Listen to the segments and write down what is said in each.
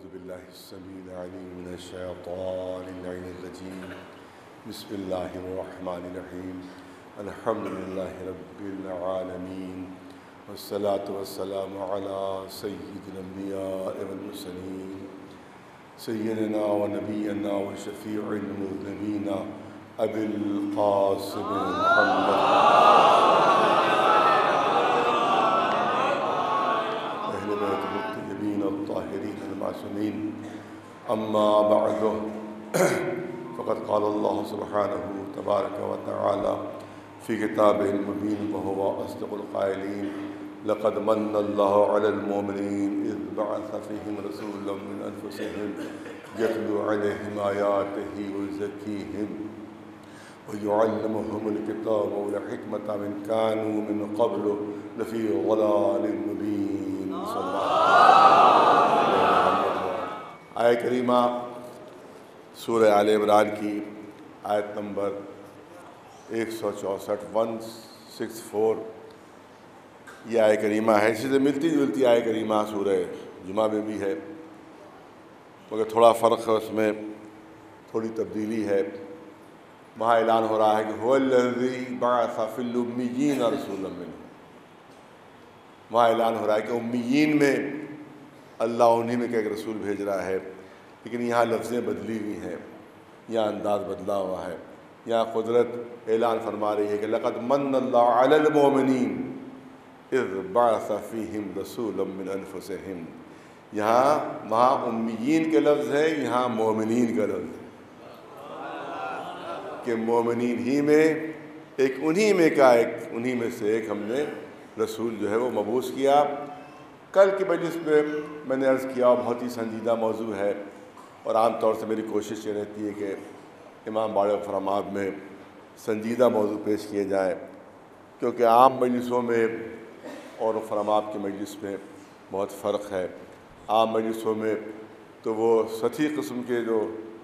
بالله السميع العليم من الشيطان اللعين الرجيم. بسم الله الرحمن الرحيم. الحمد لله رب العالمين، والصلاة والسلام على سيد الأنبياء والمرسلين سيدنا ونبينا وشفيع المذنبين أبي القاسم محمد أهل بيته الطيبين الطاهرين المعصومين. أما بعد، فقد قال الله سبحانه تبارك وتعالى في كتابه المبين وهو أصدق القائلين: لقد من الله على المؤمنين إذ بعث فيهم رسولا من أنفسهم يتلو عليهم آياته ويزكيهم ويعلمهم الكتاب والحكمة من كانوا من قبل لفي ضلال مبين. صلی اللہ علیہ وسلم. آیہ کریمہ سورہ آل عمران کی آیت نمبر 164 164 یہ آیہ کریمہ ہے. اسی سے ملتی جلتی آیہ کریمہ سورہ جمعہ میں بھی ہے، مگر تھوڑا فرق ہے، اس میں تھوڑی تبدیلی ہے. وہاں اعلان ہو رہا ہے کہ هو الذی بعث فی الامیین رسولا منہم. وہاں اعلان ہو رہا ہے کہ امیین میں اللہ انہی میں کہ ایک رسول بھیج رہا ہے، لیکن یہاں لفظیں بدلی ہوئی ہیں، یہاں انداز بدلا ہوا ہے. یہاں قدرت اعلان فرما رہی ہے کہ لقد من اللہ علی المؤمنین اذ بعث فیہم رسولا من انفسہم. وہاں امیین کے لفظ ہے، یہاں مومنین کا لفظ ہے کہ مومنین ہی میں انہی میں سے ایک ہم نے رسول جو ہے وہ مبعوث کیا. کل کی مجلس میں میں نے عرض کیا، بہت ہی سنجیدہ موضوع ہے، اور عام طور سے میری کوشش یہ رہتی ہے کہ امام باڑے فرمات میں سنجیدہ موضوع پیش کیے جائیں، کیونکہ عام مجلسوں میں اور فرمات کی مجلس میں بہت فرق ہے. عام مجلسوں میں تو وہ سطحی قسم کے جو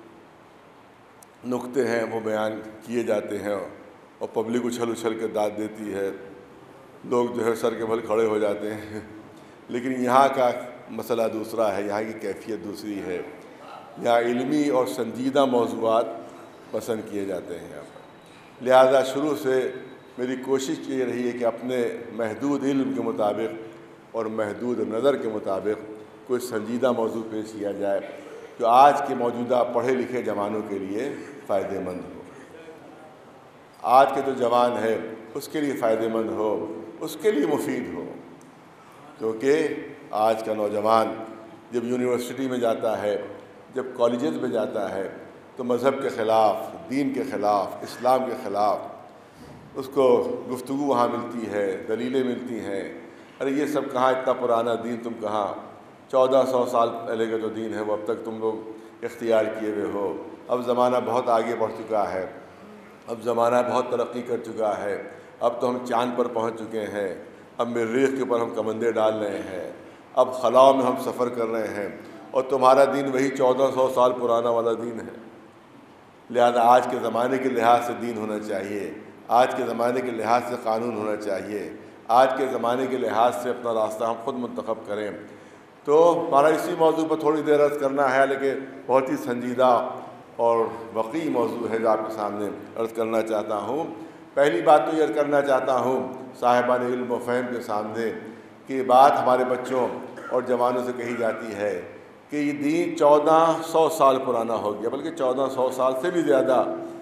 نقطے ہیں وہ بیان کیے جاتے ہیں، اور پبلک اچھل کے داد دیتی ہے، لوگ جو ہے سر کے بل کھڑے ہو جاتے ہیں. لیکن یہاں کا مسئلہ دوسرا ہے، یہاں کی کیفیت دوسری ہے. یہاں علمی اور سنجیدہ موضوعات پسند کیے جاتے ہیں. لہذا شروع سے میری کوشش یہ رہی ہے کہ اپنے محدود علم کے مطابق اور محدود نظر کے مطابق کوئی سنجیدہ موضوع پیش کیا جائے جو آج کے موجودہ پڑھے لکھے جوانوں کے لیے فائدہ مند ہو. آج کے جو جوان ہے اس کے لیے فائدہ مند ہو، اس کے لیے مفید ہو. کیونکہ آج کا نوجوان جب یونیورسٹی میں جاتا ہے، جب کالجز میں جاتا ہے، تو مذہب کے خلاف، دین کے خلاف، اسلام کے خلاف اس کو گفتگو وہاں ملتی ہے، دلیلیں ملتی ہیں. ارے یہ سب کہاں، اتنا پرانا دین تم کہاں، 1400 سال پہلے کا جو دین ہے وہ اب تک تم لوگ اختیار کیے ہوئے ہو. اب زمانہ بہت آگے بڑھ چکا ہے، اب زمانہ بہت ترقی کر چکا ہے، اب تو ہم چاند پر پہنچ چکے ہیں، اب مریخ کے اوپر ہم کمندے ڈال رہے ہیں، اب خلاؤں میں ہم سفر کر رہے ہیں، اور تمہارا دین وہی 1400 سال پرانا والا دین ہے. لہذا آج کے زمانے کے لحاظ سے دین ہونا چاہیے، آج کے زمانے کے لحاظ سے قانون ہونا چاہیے، آج کے زمانے کے لحاظ سے اپنا راستہ ہم خود منتخب کریں. تو ہمارا اسی موضوع پر تھوڑی دیر عرض کرنا ہے، لیکن بہت ہی سنجیدہ اور وقیع موضوع ہے جو آپ کے سامنے عرض کرنا چاہتا ہوں. پہلی بات تو یہ عرض کرنا چاہتا ہوں صاحبان علم و فہم کے سامنے کہ یہ بات ہمارے بچوں اور جوانوں سے کہی جاتی ہے کہ یہ دین 1400 سال پرانا ہو گیا، بلکہ 1400 سال سے بھی زیادہ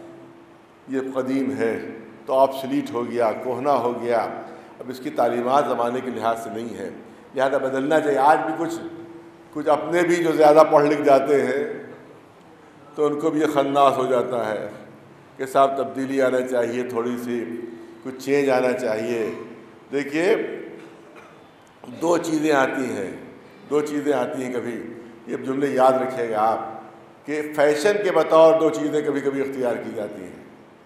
یہ قدیم ہے، تو آبسلیٹ ہو گیا، کہنا ہو گیا. اب اس کی تعلیمات زمانے کے لحاظ سے نہیں ہے، لہذا بدلنا چاہیے. آج بھی کچھ اپنے بھی جو زیادہ پڑھ لکھ جاتے ہیں تو ان کو بھی یہ خناس ہو جاتا ہے کہ صاحب تبدیلی آنا چاہیے، تھوڑی سی کچھ چینج آنا چاہیے. دیکھیے دو چیزیں آتی ہیں کبھی، یہ جملے یاد رکھیے گا آپ، کہ فیشن کے بطور دو چیزیں کبھی کبھی اختیار کی جاتی ہیں.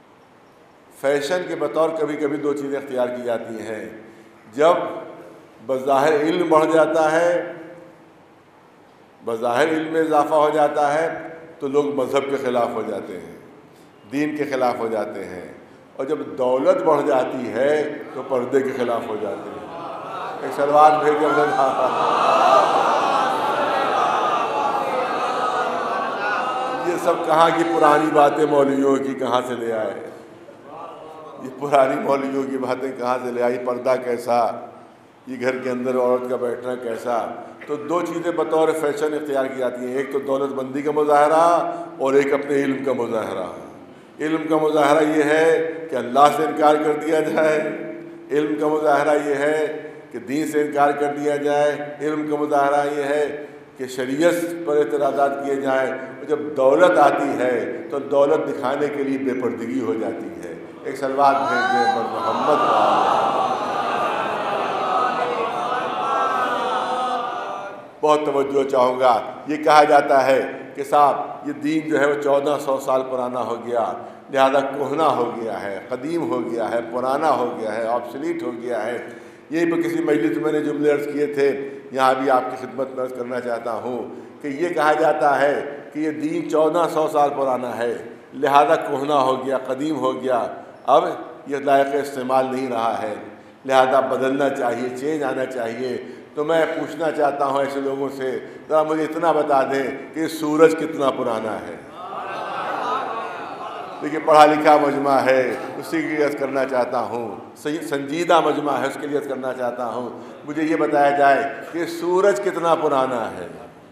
فیشن کے بطور کبھی کبھی دو چیزیں اختیار کی جاتی ہیں. جب بظاہر علم بڑھ جاتا ہے، بظاہر علم میں اضافہ ہو جاتا ہے، تو لوگ مذہب کے خلاف ہو جاتے ہیں، دین کے خلاف ہو جاتے ہیں. اور جب دولت بڑھ جاتی ہے تو پردے کے خلاف ہو جاتے ہیں. ایک سلوات بھیج یہ سب کہاں کی پرانی باتیں مولویوں کی کہاں سے لے آئے؟ یہ پرانی مولویوں کی باتیں کہاں سے لے آئی؟ پردہ کیسا، یہ گھر کے اندر عورت کا بیٹھنا کیسا؟ تو دو چیزیں بطور فیشن اختیار کی جاتی ہیں، ایک تو دولت مندی کا مظاہرہ اور ایک اپنے علم کا مظاہرہ۔ علم کا مظاہرہ یہ ہے کہ اللہ سے انکار کر دیا جائے، علم کا مظاہرہ یہ ہے کہ دین سے انکار کر دیا جائے، علم کا مظاہرہ یہ ہے کہ شریعت پر اعتراضات کیے جائیں۔ اور جب دولت آتی ہے تو دولت دکھانے کے لیے بے پردگی ہو جاتی ہے۔ ایک سلوات بھیج دیں پر محمد بہت توجہ چاہوں گا۔ یہ کہا جاتا ہے کہ صاحب یہ دین جو ہے وہ 1400 سال پرانا ہو گیا، لہذا کہنا ہو گیا ہے، قدیم ہو گیا ہے، پرانا ہو گیا ہے، آبسلیٹ ہو گیا ہے۔ یہی پر کسی مجلس میں نے جملے عرض کیے تھے، یہاں بھی آپ کی خدمت میں عرض کرنا چاہتا ہوں کہ یہ کہا جاتا ہے کہ یہ دین 1400 سال پرانا ہے، لہذا کہنا ہو گیا، قدیم ہو گیا، اب یہ لائق استعمال نہیں رہا ہے، لہذا بدلنا چاہیے، چینج آنا چاہیے۔ تو میں پوچھنا چاہتا ہوں ایسے لوگوں سے، ذرا مجھے اتنا بتا دیں کہ سورج کتنا پرانا ہے؟ دیکھیے پڑھا لکھا مجمع ہے، اسی کی عرض کرنا چاہتا ہوں، سنجیدہ مجمع ہے، اس کے لیے عرض کرنا چاہتا ہوں، مجھے یہ بتایا جائے کہ سورج کتنا پرانا ہے،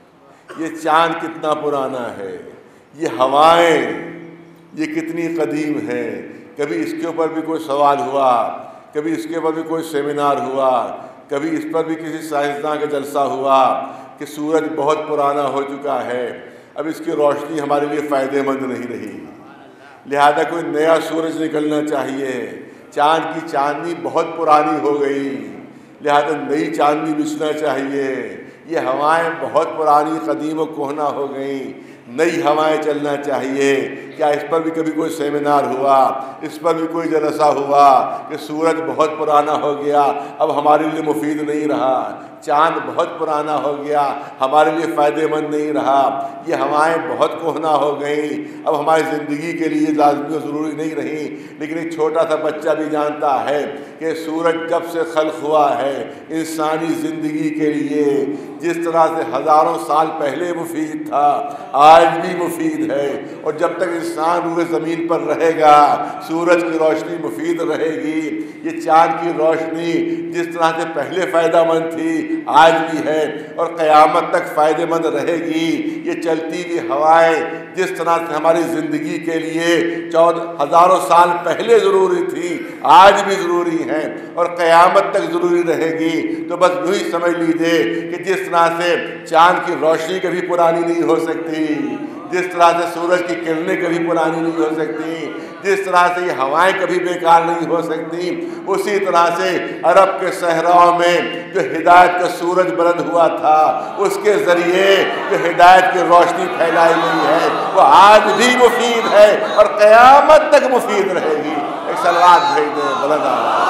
یہ چاند کتنا پرانا ہے، یہ ہوائیں یہ کتنی قدیم ہیں۔ کبھی اس کے اوپر بھی کوئی سوال ہوا، کبھی اس کے اوپر بھی کوئی سیمینار ہوا، کبھی اس پر بھی کسی سائنسداں کا جلسہ ہوا کہ سورج بہت پرانا ہو چکا ہے، اب اس کی روشنی ہمارے لیے فائدہ مند نہیں رہی، لہذا کوئی نیا سورج نکلنا چاہیے، چاند کی چاندنی بہت پرانی ہو گئی، لہذا نئی چاندنی بچھنا چاہیے، یہ ہوائیں بہت پرانی قدیم و کہنا ہو گئیں، نئی ہوائیں چلنا چاہیے۔ کیا اس پر بھی کبھی کوئی سیمینار ہوا، اس پر بھی کوئی جلسہ ہوا کہ سورج بہت پرانا ہو گیا، اب ہمارے لیے مفید نہیں رہا، چاند بہت پرانا ہو گیا، ہمارے لیے فائدہ مند نہیں رہا، یہ ہوائیں بہت کہنا ہو گئیں، اب ہماری زندگی کے لیے لازمی و ضروری نہیں رہیں؟ لیکن ایک چھوٹا سا بچہ بھی جانتا ہے کہ سورج جب سے خلق ہوا ہے انسانی زندگی کے لیے جس طرح سے ہزاروں سال پہلے مفید تھا، آج بھی مفید ہے، اور جب تک انسان روئے زمین پر رہے گا سورج کی روشنی مفید رہے گی، یہ چاند کی روشنی جس طرح سے پہلے فائدہ مند تھی آج بھی ہے اور قیامت تک فائدہ مند رہے گی۔ یہ چلتی ہوئی ہوائیں جس طرح سے ہماری زندگی کے لیے ہزاروں سال پہلے ضروری تھی آج بھی ضروری ہیں اور قیامت تک ضروری رہے گی۔ تو بس یوں ہی سمجھ لیجیے کہ جس طرح سے چاند کی روشنی کبھی پرانی نہیں ہو سکتی، جس طرح سے سورج کی کرنیں کبھی پرانی نہیں ہو سکتی، جس طرح سے یہ ہوائیں کبھی بیکار نہیں ہو سکتی، اسی طرح سے عرب کے صحراؤں میں جو ہدایت کا سورج بلند ہوا تھا اس کے ذریعے جو ہدایت کی روشنی پھیلائی گئی ہے وہ آج بھی مفید ہے اور قیامت تک مفید رہے گی۔ ایک صلوات بھیج دیں بلند آواز۔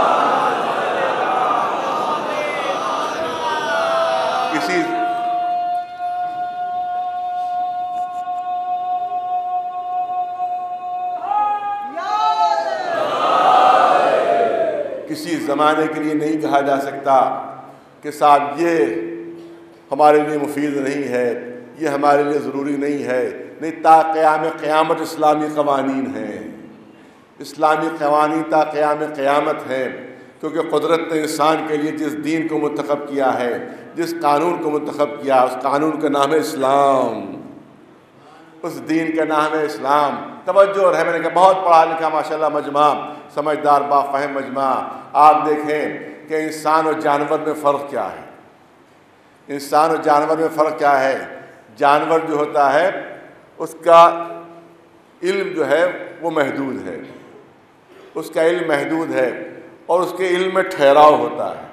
کسی زمانے کے لیے نہیں کہا جا سکتا کہ صاحب یہ ہمارے لیے مفید نہیں ہے، یہ ہمارے لیے ضروری نہیں ہے، نہیں، تا قیام قیامت اسلامی قوانین ہیں، اسلامی قوانین تا قیام قیامت ہیں، کیونکہ قدرت نے انسان کے لیے جس دین کو منتخب کیا ہے، جس قانون کو منتخب کیا، اس قانون کا نام ہے اسلام، اس دین کا نام ہے اسلام۔ توجہ رہے، میں نے کہا بہت پڑھا لکھا ماشاءاللہ مجمع، سمجھدار بافہم مجمع۔ آپ دیکھیں کہ انسان اور جانور میں فرق کیا ہے، انسان اور جانور میں فرق کیا ہے۔ جانور جو ہوتا ہے اس کا علم جو ہے وہ محدود ہے، اس کا علم محدود ہے اور اس کے علم میں ٹھہراؤ ہوتا ہے،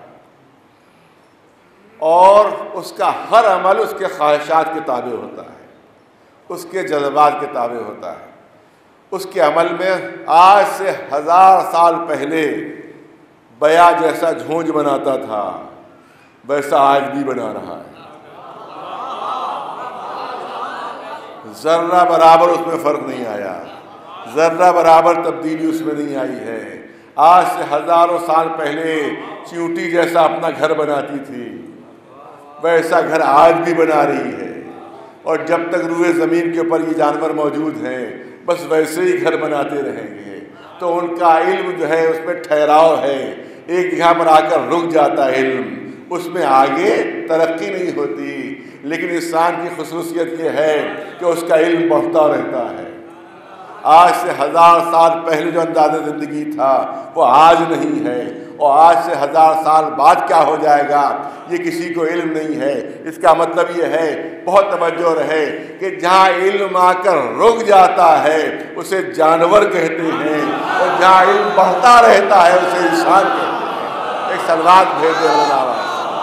اور اس کا ہر عمل اس کے خواہشات کے تابع ہوتا ہے، اس کے جذبات کے تابع ہوتا ہے۔ اس کے عمل میں آج سے 1000 سال پہلے بیا جیسا جھونج بناتا تھا ویسا آج بھی بنا رہا ہے، ذرہ برابر اس میں فرق نہیں آیا، ذرہ برابر تبدیلی اس میں نہیں آئی ہے۔ آج سے ہزاروں سال پہلے چیونٹی جیسا اپنا گھر بناتی تھی ویسا گھر آج بھی بنا رہی ہے، اور جب تک روئے زمین کے اوپر یہ جانور موجود ہیں بس ویسے ہی گھر بناتے رہیں گے۔ تو ان کا علم جو ہے اس میں ٹھہراؤ ہے، ایک جگہ پر آ کر رک جاتا ہے علم، اس میں آگے ترقی نہیں ہوتی۔ لیکن انسان کی خصوصیت یہ ہے کہ اس کا علم بڑھتا رہتا ہے۔ آج سے 1000 سال پہلے جو انداز زندگی تھا وہ آج نہیں ہے، اور آج سے 1000 سال بعد کیا ہو جائے گا یہ کسی کو علم نہیں ہے۔ اس کا مطلب یہ ہے، بہت توجہ رہے، کہ جہاں علم آ کر رک جاتا ہے اسے جانور کہتے ہیں، اور جہاں علم بڑھتا رہتا ہے اسے انسان کہتے ہیں۔ ایک سلوات بھیج دے اللہ،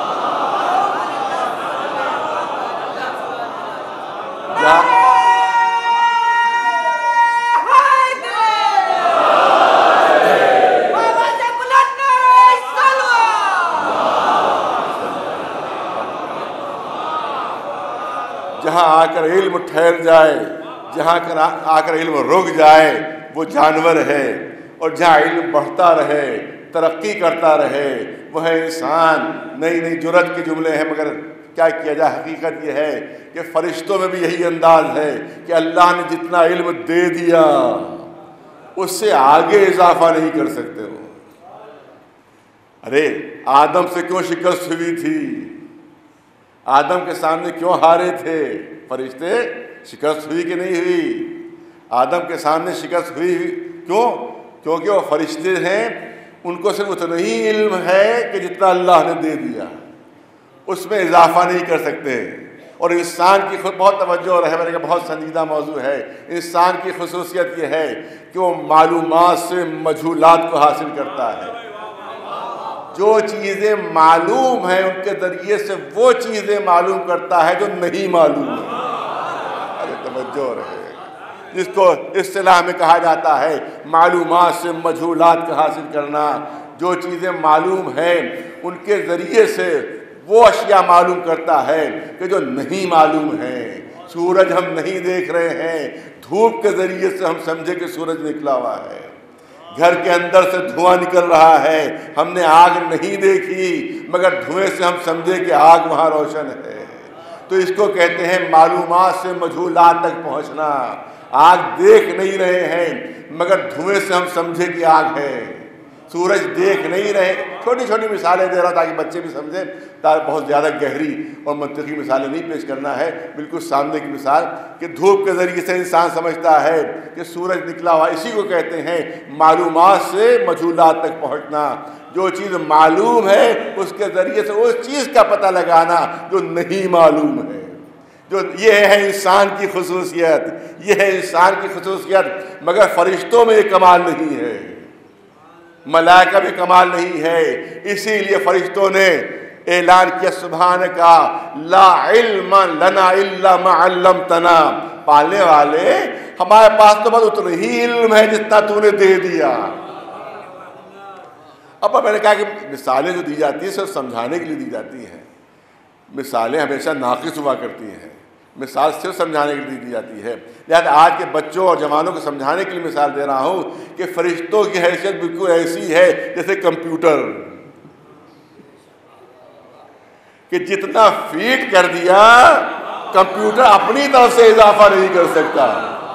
جہاں آ کر علم ٹھہر جائے، جہاں آ کر علم رک جائے وہ جانور ہے، اور جہاں علم بڑھتا رہے ترقی کرتا رہے وہ ہے انسان۔ نئی نئی جرأت کے جملے ہیں، مگر کیا کیا جائے، حقیقت یہ ہے کہ فرشتوں میں بھی یہی انداز ہے کہ اللہ نے جتنا علم دے دیا اس سے آگے اضافہ نہیں کر سکتے وہ۔ ارے آدم سے کیوں شکست ہوئی تھی؟ آدم کے سامنے کیوں ہارے تھے فرشتے؟ شکست ہوئی کہ نہیں ہوئی؟ آدم کے سامنے شکست ہوئی، کیوں؟ کیونکہ وہ فرشتے ہیں، ان کو صرف اتنا ہی علم ہے کہ جتنا اللہ نے دے دیا، اس میں اضافہ نہیں کر سکتے۔ اور انسان کی خود بہت توجہ رہے، میرے کا بہت سنجیدہ موضوع ہے، انسان کی خصوصیت یہ ہے کہ وہ معلومات سے مجہولات کو حاصل کرتا ہے۔ جو چیزیں معلوم ہیں ان کے ذریعے سے وہ چیزیں معلوم کرتا ہے جو نہیں معلوم ہے۔ ارے توجہ رہے، جس کو اصطلاح میں کہا جاتا ہے معلومات سے مجہولات کا حاصل کرنا۔ جو چیزیں معلوم ہیں ان کے ذریعے سے وہ اشیاء معلوم کرتا ہے کہ جو نہیں معلوم ہیں۔ سورج ہم نہیں دیکھ رہے ہیں، دھوپ کے ذریعے سے ہم سمجھے کہ سورج نکلا ہوا ہے۔ گھر کے اندر سے دھواں نکل رہا ہے، ہم نے آگ نہیں دیکھی مگر دھوئیں سے ہم سمجھے کہ آگ وہاں روشن ہے۔ تو اس کو کہتے ہیں معلومات سے مجہولات تک پہنچنا۔ آگ دیکھ نہیں رہے ہیں مگر دھوئیں سے ہم سمجھے کہ آگ ہے۔ سورج دیکھ نہیں رہے، چھوٹی چھوٹی مثالیں دے رہا تاکہ بچے بھی سمجھیں، بہت زیادہ گہری اور منطقی مثالیں نہیں پیش کرنا ہے، بالکل سامنے کی مثال کہ دھوپ کے ذریعے سے انسان سمجھتا ہے کہ سورج نکلا ہوا۔ اسی کو کہتے ہیں معلومات سے مجہولات تک پہنچنا۔ جو چیز معلوم ہے اس کے ذریعے سے اس چیز کا پتہ لگانا جو نہیں معلوم ہے۔ جو یہ ہے انسان کی خصوصیت، یہ ہے انسان کی خصوصیت، مگر فرشتوں میں یہ کمال نہیں ہے، ملائکہ بھی کمال نہیں ہے۔ اسی لیے فرشتوں نے اعلان کیا سبحانک لا علم لنا الا ما علمتنا، پالنے والے ہمارے پاس تو بس اتنا ہی علم ہے جتنا تو نے دے دیا۔ اب میں نے کہا کہ مثالیں جو دی جاتی ہیں صرف سمجھانے کے لیے دی جاتی ہیں، مثالیں ہمیشہ ناقص ہوا کرتی ہیں، مثال صرف سمجھانے کے لیے دی جاتی ہے۔ لہذا آج کے بچوں اور جوانوں کو سمجھانے کے لیے مثال دے رہا ہوں کہ فرشتوں کی حیثیت بالکل ایسی ہے جیسے کمپیوٹر، کہ جتنا فیڈ کر دیا کمپیوٹر اپنی طرف سے اضافہ نہیں کر سکتا،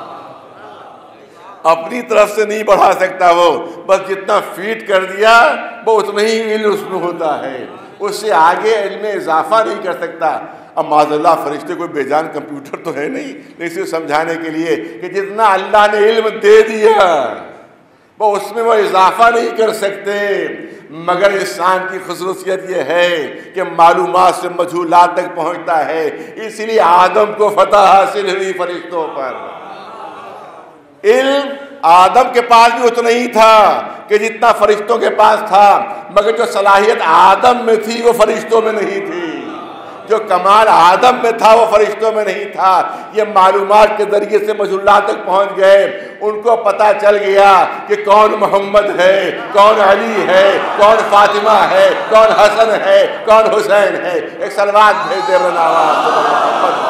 اپنی طرف سے نہیں بڑھا سکتا، وہ بس جتنا فیڈ کر دیا وہ اتنا ہی علم اس میں ہوتا ہے، اس سے آگے علم میں اضافہ نہیں کر سکتا۔ اب معاذ اللہ فرشتے کوئی بے جان کمپیوٹر تو ہے نہیں، لیکن صرف سمجھانے کے لیے کہ جتنا اللہ نے علم دے دیا وہ اس میں وہ اضافہ نہیں کر سکتے۔ مگر انسان کی خصوصیت یہ ہے کہ معلومات سے مجہولات تک پہنچتا ہے، اس لیے آدم کو فتح حاصل ہوئی فرشتوں پر۔ علم آدم کے پاس بھی اتنا ہی تھا کہ جتنا فرشتوں کے پاس تھا، مگر جو صلاحیت آدم میں تھی وہ فرشتوں میں نہیں تھی، جو کمال آدم میں تھا وہ فرشتوں میں نہیں تھا۔ یہ معلومات کے ذریعے سے مجہولات تک پہنچ گئے، ان کو پتہ چل گیا کہ کون محمد ہے، کون علی ہے، کون فاطمہ ہے، کون حسن ہے، کون حسین ہے۔ ایک صلوات بھیج دے محمد۔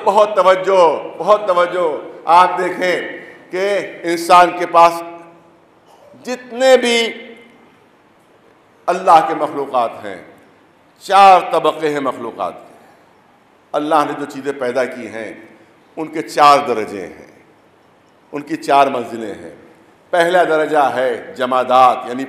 بہت توجہ. آپ دیکھیں کہ انسان کے پاس جتنے بھی اللہ کے مخلوقات ہیں 4 طبقے ہیں مخلوقات کے. اللہ نے جو چیزیں پیدا کی ہیں ان کے 4 درجے ہیں، ان کی 4 منزلیں ہیں. پہلا درجہ ہے جمادات یعنی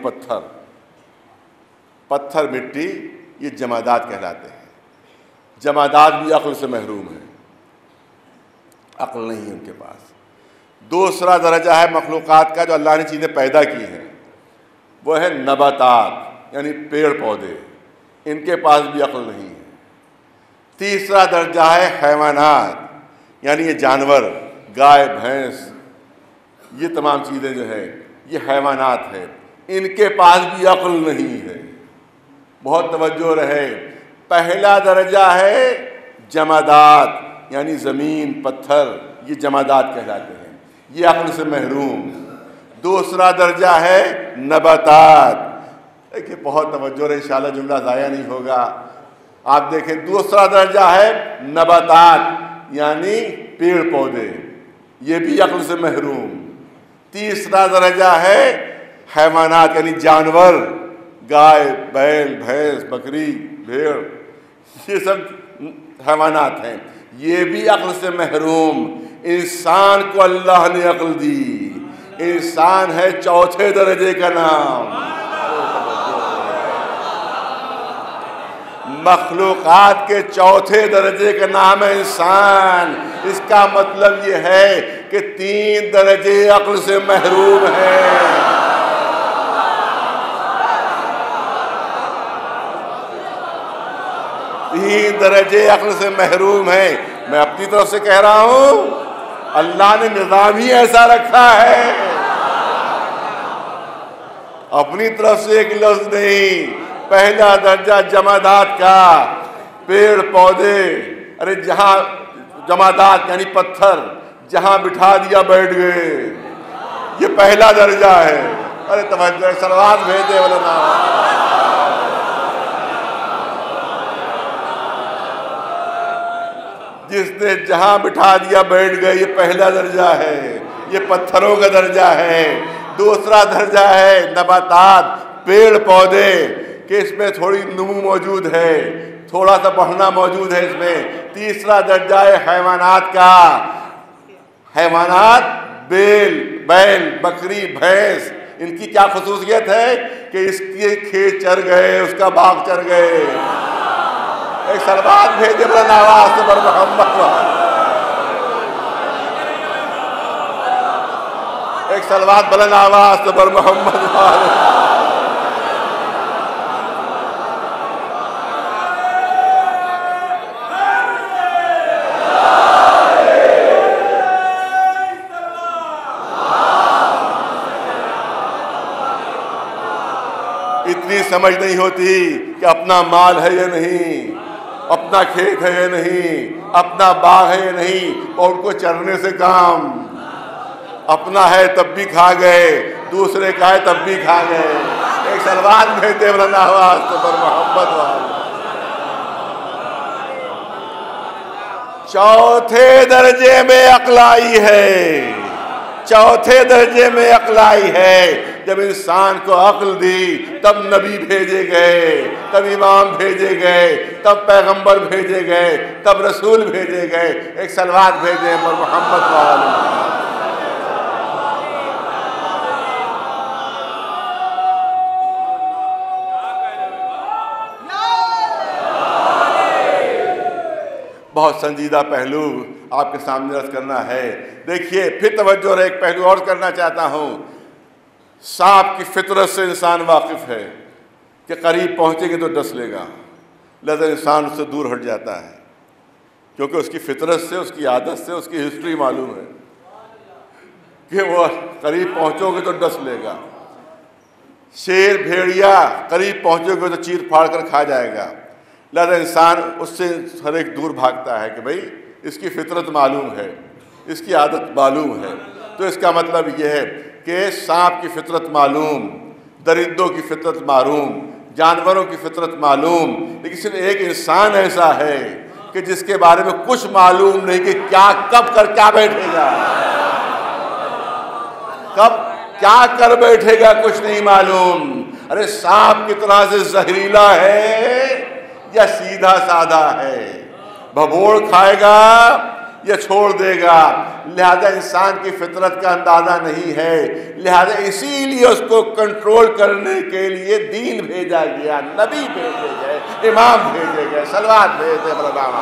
پتھر مٹی، یہ جمادات کہلاتے ہیں. جمادات بھی عقل سے محروم ہیں، عقل نہیں ہے ان کے پاس. دوسرا درجہ ہے مخلوقات کا جو اللہ نے چیزیں پیدا کی ہیں، وہ ہے نباتات یعنی پیڑ پودے، ان کے پاس بھی عقل نہیں ہے. تیسرا درجہ ہے حیوانات یعنی یہ جانور، گائے بھینس، یہ تمام چیزیں جو ہیں یہ حیوانات ہیں، ان کے پاس بھی عقل نہیں ہے. بہت توجہ رہے. پہلا درجہ ہے جمادات یعنی زمین، پتھر، یہ جمادات کہلاتے ہیں، یہ عقل سے محروم. دوسرا درجہ ہے نباتات. دیکھیں بہت توجہ رہے، انشاءاللہ جملہ ضائع نہیں ہوگا. آپ دیکھیں دوسرا درجہ ہے نباتات یعنی پیڑ پودے، یہ بھی عقل سے محروم. تیسرا درجہ ہے حیوانات یعنی جانور، گائے، بیل، بھینس، بکری، بھیڑ، یہ سب حیوانات ہیں، یہ بھی عقل سے محروم. انسان کو اللہ نے عقل دی. انسان ہے 4تھے درجے کا نام. مخلوقات کے 4تھے درجے کا نام ہے انسان. اس کا مطلب یہ ہے کہ 3 درجے عقل سے محروم ہیں. 3 درجے عقل سے محروم ہیں. میں اپنی طرف سے کہہ رہا ہوں، اللہ نے نظام ہی ایسا رکھا ہے. اپنی طرف سے ایک لفظ نہیں. پہلا درجہ جمادات کا، پیڑ پودے، ارے جہاں جمادات یعنی پتھر، جہاں بٹھا دیا بیٹھ گئے، یہ پہلا درجہ ہے. ارے توجہ، صلوات بھیجے علماء. جس نے جہاں بٹھا دیا بیٹھ گئے، یہ پہلا درجہ ہے، یہ پتھروں کا درجہ ہے. دوسرا درجہ ہے نباتات، پیڑ پودے، کہ اس میں تھوڑی نمو موجود ہے، تھوڑا سا بڑھنا موجود ہے اس میں. تیسرا درجہ ہے حیوانات کا. حیوانات بیل، بکری، بھینس، ان کی کیا خصوصیت ہے کہ اس کے کھیت چر گئے، اس کا باغ چر گئے. ایک صلوات بھیجے بلند آواز سے بر محمد والے. ایک صلوات بلند آواز سے بر محمد والے. اتنی سمجھ نہیں ہوتی کہ اپنا مال ہے یا نہیں، اپنا کھیت ہے یا نہیں، اپنا باغ ہے یا نہیں، اور ان کو چرنے سے کام. اپنا ہے تب بھی کھا گئے، دوسرے کا ہے تب بھی کھا گئے. ایک صلوات بھیجتے بلند آواز سے پر محمد والے. 4تھے درجے میں عقل آئی ہے. 4تھے درجے میں عقل آئی ہے. جب انسان کو عقل دی تب نبی بھیجے گئے، تب امام بھیجے گئے، تب پیغمبر بھیجے گئے، تب رسول بھیجے گئے. ایک صلوات بھیجے پر محمد والے. بہت سنجیدہ پہلو آپ کے سامنے عرض کرنا ہے. دیکھیے پھر توجہ رہے، ایک پہلو اور کرنا چاہتا ہوں. سانپ کی فطرت سے انسان واقف ہے کہ قریب پہنچے گے تو ڈس لے گا، لہذا انسان اس سے دور ہٹ جاتا ہے کیونکہ اس کی فطرت سے، اس کی عادت سے، اس کی ہسٹری معلوم ہے کہ وہ قریب پہنچو گے تو ڈس لے گا. شیر، بھیڑیا قریب پہنچو گے تو چیر پھاڑ کر کھا جائے گا. لہذا انسان اس سے ہر ایک دور بھاگتا ہے کہ بھئی اس کی فطرت معلوم ہے، اس کی عادت معلوم ہے. تو اس کا مطلب یہ ہے کہ سانپ کی فطرت معلوم، درندوں کی فطرت معلوم، جانوروں کی فطرت معلوم، لیکن صرف ایک انسان ایسا ہے کہ جس کے بارے میں کچھ معلوم نہیں کہ کیا کب کر کیا بیٹھے گا، کب کیا کر بیٹھے گا کچھ نہیں معلوم۔ ارے سانپ کتنا سے زہریلا ہے یا سیدھا سادہ ہے، بھگوڑ کھائے گا یا چھوڑ دے گا، لہذا انسان کی فطرت کا اندازہ نہیں ہے، لہذا اسی لیے اس کو کنٹرول کرنے کے لیے دین بھیجا گیا، نبی بھیجے گئے، امام بھیجے گئے، صلوات بھیجے برابر۔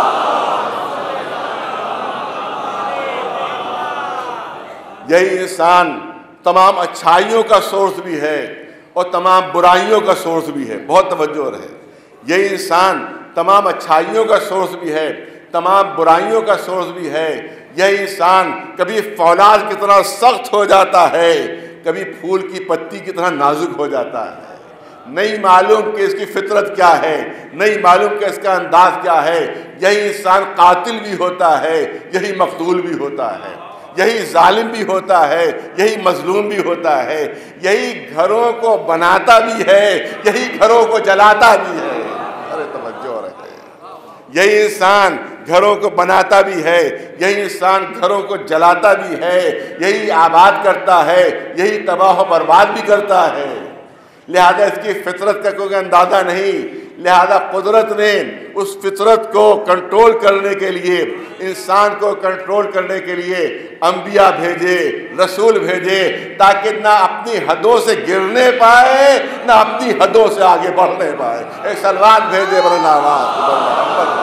یہی انسان تمام اچھائیوں کا سورس بھی ہے اور تمام برائیوں کا سورس بھی ہے، بہت توجہ رہے۔ یہی انسان تمام اچھائیوں کا سورس بھی ہے، تمام برائیوں کا سورس بھی ہے۔ یہی انسان کبھی فولاد کی طرح سخت ہو جاتا ہے، کبھی پھول کی پتی کی طرح نازک ہو جاتا ہے، نہیں معلوم کہ اس کی فطرت کیا ہے، نہیں معلوم کہ اس کا انداز کیا ہے۔ یہی انسان قاتل بھی ہوتا ہے، یہی مقتول بھی ہوتا ہے، یہی ظالم بھی ہوتا ہے، یہی مظلوم بھی ہوتا ہے، یہی گھروں کو بناتا بھی ہے، یہی گھروں کو جلاتا بھی ہے۔ ارے توجہ رہے، یہی انسان گھروں کو بناتا بھی ہے، یہی انسان گھروں کو جلاتا بھی ہے، یہی آباد کرتا ہے، یہی تباہ و برباد بھی کرتا ہے۔ لہذا اس کی فطرت کا کوئی اندازہ نہیں، لہذا قدرت نے اس فطرت کو کنٹرول کرنے کے لیے، انسان کو کنٹرول کرنے کے لیے انبیاء بھیجے، رسول بھیجے، تاکہ نہ اپنی حدوں سے گرنے پائے نہ اپنی حدوں سے آگے بڑھنے پائے۔ ایک صلوات بھیجے بلند آواز،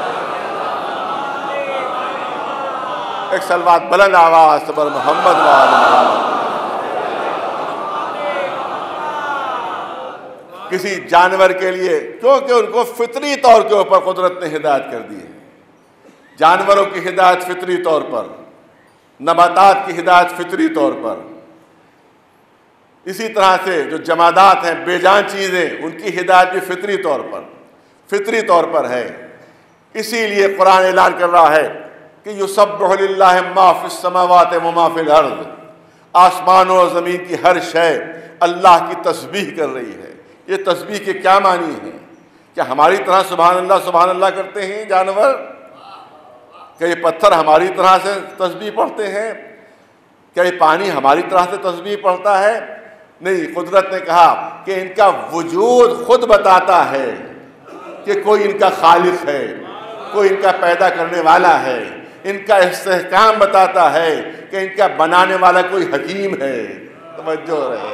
ایک صلوات بلند آواز بر محمد و آل محمد۔ کسی جانور کے لیے، کیونکہ ان کو فطری طور کے اوپر قدرت نے ہدایت کر دی ہے، جانوروں کی ہدایت فطری طور پر، نباتات کی ہدایت فطری طور پر، اسی طرح سے جو جمادات ہیں، بے جان چیزیں، ان کی ہدایت بھی فطری طور پر ہے۔ اسی لیے قرآن اعلان کر رہا ہے کہ یسبح للہ ما فی السماوات و ما فی الارض، آسمانوں اور زمین کی ہر شے اللہ کی تسبیح کر رہی ہے۔ یہ تسبیح کے کیا معنی ہیں؟ کیا ہماری طرح سبحان اللہ کرتے ہیں جانور؟ کیا یہ پتھر ہماری طرح سے تسبیح پڑھتے ہیں؟ کیا یہ پانی ہماری طرح سے تسبیح پڑھتا ہے؟ نہیں، قدرت نے کہا کہ ان کا وجود خود بتاتا ہے کہ کوئی ان کا خالق ہے، کوئی ان کا پیدا کرنے والا ہے، ان کا استحکام بتاتا ہے کہ ان کا بنانے والا کوئی حکیم ہے۔ توجہ رہے،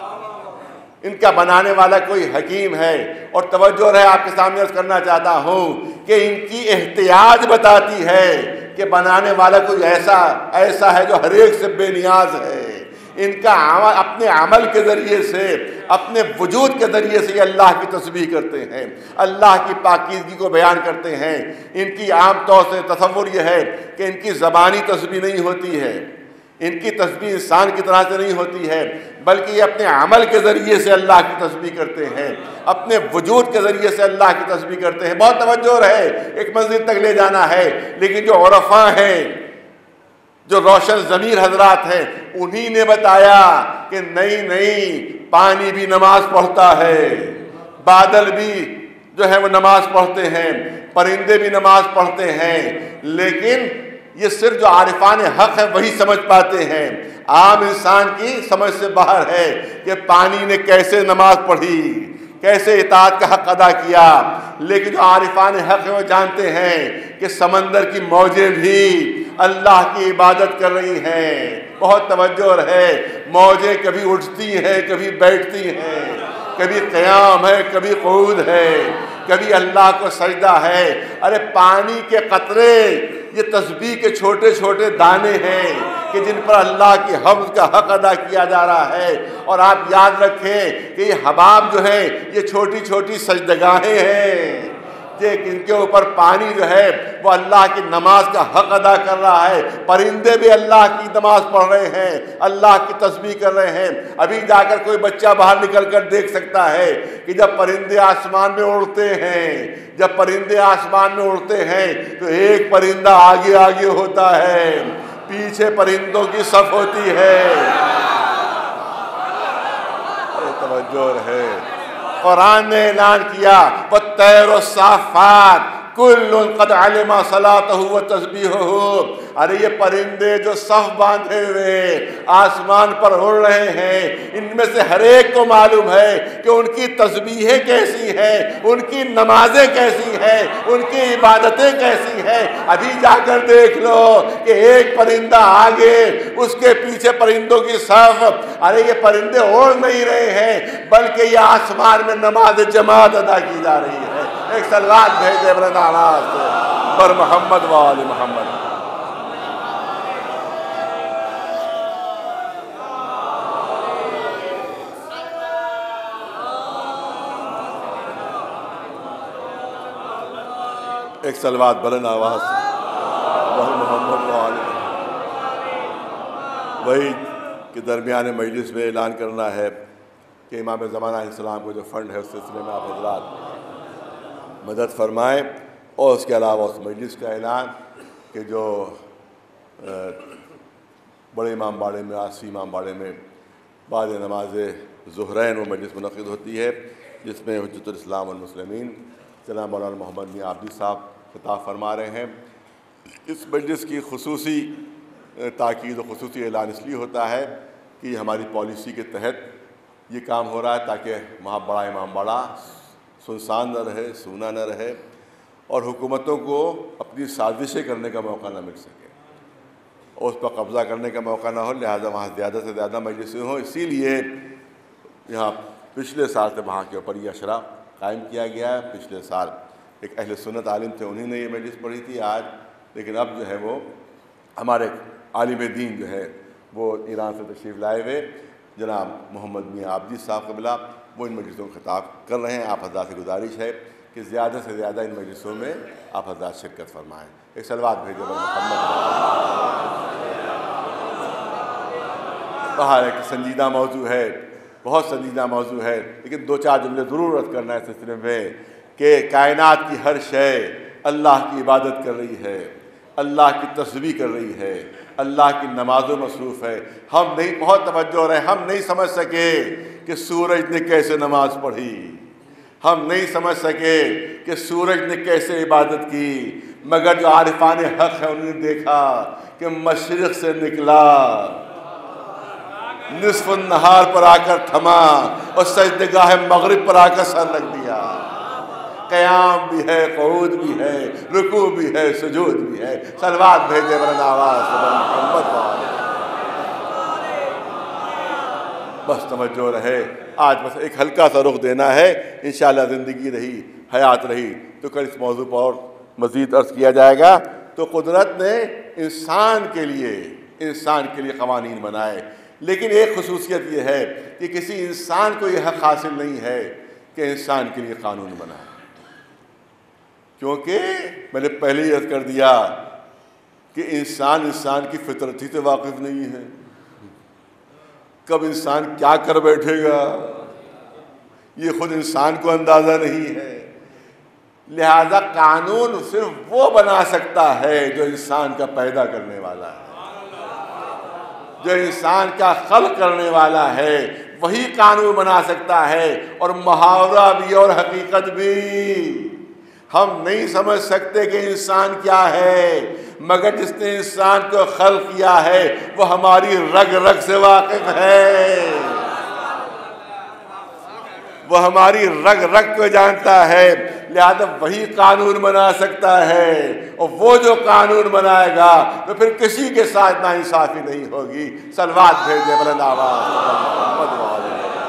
ان کا بنانے والا کوئی حکیم ہے۔ اور توجہ رہے، آپ کے سامنے عرض کرنا چاہتا ہوں کہ ان کی احتیاج بتاتی ہے کہ بنانے والا کوئی ایسا ہے جو ہر ایک سے بے نیاز ہے۔ ان کا اپنے عمل کے ذریعے سے، اپنے وجود کے ذریعے سے یہ اللہ کی تسبیح کرتے ہیں، اللہ کی پاکیزگی کو بیان کرتے ہیں۔ ان کی عام طور سے تصور یہ ہے کہ ان کی زبانی تسبیح نہیں ہوتی ہے، ان کی تسبیح انسان کی طرح سے نہیں ہوتی ہے، بلکہ یہ اپنے عمل کے ذریعے سے اللہ کی تسبیح کرتے ہیں، اپنے وجود کے ذریعے سے اللہ کی تسبیح کرتے ہیں۔ بہت توجہ رہے، ایک منزل تک لے جانا ہے، لیکن جو عرفاء ہیں، جو روشن ضمیر حضرات ہیں، انہی نے بتایا کہ نہیں، پانی بھی نماز پڑھتا ہے، بادل بھی جو ہے وہ نماز پڑھتے ہیں، پرندے بھی نماز پڑھتے ہیں، لیکن یہ صرف جو عارفان حق ہے وہی سمجھ پاتے ہیں۔ عام انسان کی سمجھ سے باہر ہے کہ پانی نے کیسے نماز پڑھی، کیسے اطاعت کا حق ادا کیا، لیکن جو عارفان حق ہیں وہ جانتے ہیں کہ سمندر کی موجیں بھی اللہ کی عبادت کر رہی ہیں۔ بہت توجہ ہے، موجیں کبھی اٹھتی ہیں، کبھی بیٹھتی ہیں، کبھی قیام ہے، کبھی قعود ہے، کبھی اللہ کو سجدہ ہے۔ ارے پانی کے قطرے یہ تسبیح کے چھوٹے چھوٹے دانے ہیں کہ جن پر اللہ کی حمد کا حق ادا کیا جا رہا ہے۔ اور آپ یاد رکھیں کہ یہ حباب جو ہیں یہ چھوٹی چھوٹی سجدگاہیں ہیں، ان کے اوپر پانی جو ہے وہ اللہ کی نماز کا حق ادا کر رہا ہے۔ پرندے بھی اللہ کی نماز پڑھ رہے ہیں، اللہ کی تسبیح کر رہے ہیں۔ ابھی جا کر کوئی بچہ باہر نکل کر دیکھ سکتا ہے کہ جب پرندے آسمان میں اڑتے ہیں، تو ایک پرندہ آگے آگے ہوتا ہے، پیچھے پرندوں کی صف ہوتی ہے۔ توجہ ہے، قرآن نے اعلان کیا وَالطَّيْرُ الصَّافَّاتِ، کل قد علم صلاتہ و تسبیحہ، ارے یہ پرندے جو صف باندھے ہوئے آسمان پر اڑ رہے ہیں، ان میں سے ہر ایک کو معلوم ہے کہ ان کی تسبیحیں کیسی ہیں، ان کی نمازیں کیسی ہیں، ان کی عبادتیں کیسی ہیں۔ ابھی جا کر دیکھ لو کہ ایک پرندہ آگے، اس کے پیچھے پرندوں کی صف، ارے یہ پرندے اڑ نہیں رہے ہیں بلکہ یہ آسمان میں نماز جماعت ادا کی جا رہی ہے۔ ایک صلوات بھیجے اپنے نامات سے پر محمد و آل محمد۔ ایک صلوات بلند آواز سے پر محمد و آل محمد۔ وہی کہ درمیان مجلس میں اعلان کرنا ہے کہ امام زمانہ علیہ السلام کو جو فنڈ ہے اس سلسلے میں آپ حضرات مدد فرمائیں، اور اس کے علاوہ اس مجلس کا اعلان کہ جو بڑے امام باڑے میں، آسی امام باڑے میں بعد نماز ظہرین وہ مجلس منعقد ہوتی ہے، جس میں حجت الاسلام والمسلمین جناب مولانا محمد میاں عابدی صاحب خطاب فرما رہے ہیں۔ اس مجلس کی خصوصی تاکید و خصوصی اعلان اس لیے ہوتا ہے کہ یہ ہماری پالیسی کے تحت یہ کام ہو رہا ہے تاکہ وہاں بڑا امام باڑہ سنسان نہ رہے، سونا نہ رہے، اور حکومتوں کو اپنی سازشیں کرنے کا موقع نہ مل سکے اور اس پر قبضہ کرنے کا موقع نہ ہو، لہٰذا وہاں زیادہ سے زیادہ مجلسیں ہوں۔ اسی لیے یہاں پچھلے سال سے وہاں کے اوپر یہ اشرا قائم کیا گیا ہے۔ پچھلے سال ایک اہل سنت عالم تھے، انہی نے یہ مجلس پڑھی تھی آج، لیکن اب جو ہے وہ ہمارے عالم دین جو ہے وہ ایران سے تشریف لائے ہوئے جناب محمد میاں عابدی صاحب قبلہ وہ ان مجلسوں کا خطاب کر رہے ہیں۔ آپ حضرات سے گزارش ہے کہ زیادہ سے زیادہ ان مجلسوں میں آپ حضرات شرکت فرمائیں۔ ایک صلوات بھیجو محمد۔ بہر ایک سنجیدہ موضوع ہے، بہت سنجیدہ موضوع ہے، لیکن دو چار جملے ضرور رد کرنا ہے اس سلسلے میں کہ کائنات کی ہر شے اللہ کی عبادت کر رہی ہے، اللہ کی تسبیح کر رہی ہے، اللہ کی نمازوں مصروف ہے۔ ہم نہیں، بہت توجہ رہے، ہم نہیں سمجھ سکے کہ سورج نے کیسے نماز پڑھی، ہم نہیں سمجھ سکے کہ سورج نے کیسے عبادت کی، مگر جو عارفان حق ہے انہوں نے دیکھا کہ مشرق سے نکلا، نصف النہار پر آ کر تھما اور سجدگاہ مغرب پر آ کر سر رکھ دیا۔ قیام بھی ہے، قعود بھی ہے، رکوع بھی ہے، سجود بھی ہے۔ صلوات بھیجے بلند آواز سے محمد والے۔ بس توجہ رہے، آج بس ایک ہلکا سا رخ دینا ہے، انشاءاللہ زندگی رہی، حیات رہی تو کل اس موضوع پر اور مزید عرض کیا جائے گا۔ تو قدرت نے انسان کے لیے قوانین بنائے، لیکن ایک خصوصیت یہ ہے کہ کسی انسان کو یہ حق حاصل نہیں ہے کہ انسان کے لیے قانون بنائے، کیونکہ میں نے پہلے ہی عرض کر دیا کہ انسان کی فطرت ہی سے واقف نہیں ہے۔ کب انسان کیا کر بیٹھے گا یہ خود انسان کو اندازہ نہیں ہے، لہذا قانون صرف وہ بنا سکتا ہے جو انسان کا پیدا کرنے والا ہے، جو انسان کا خلق کرنے والا ہے، وہی قانون بنا سکتا ہے، اور محاورہ بھی اور حقیقت بھی۔ ہم نہیں سمجھ سکتے کہ انسان کیا ہے، مگر جس نے انسان کو خلق کیا ہے وہ ہماری رگ رگ سے واقف ہے، وہ ہماری رگ رگ کو جانتا ہے، لہذا وہی قانون بنا سکتا ہے، اور وہ جو قانون بنائے گا تو پھر کسی کے ساتھ ناانصافی نہیں ہوگی۔ صلوات بھیجے بلند آواز۔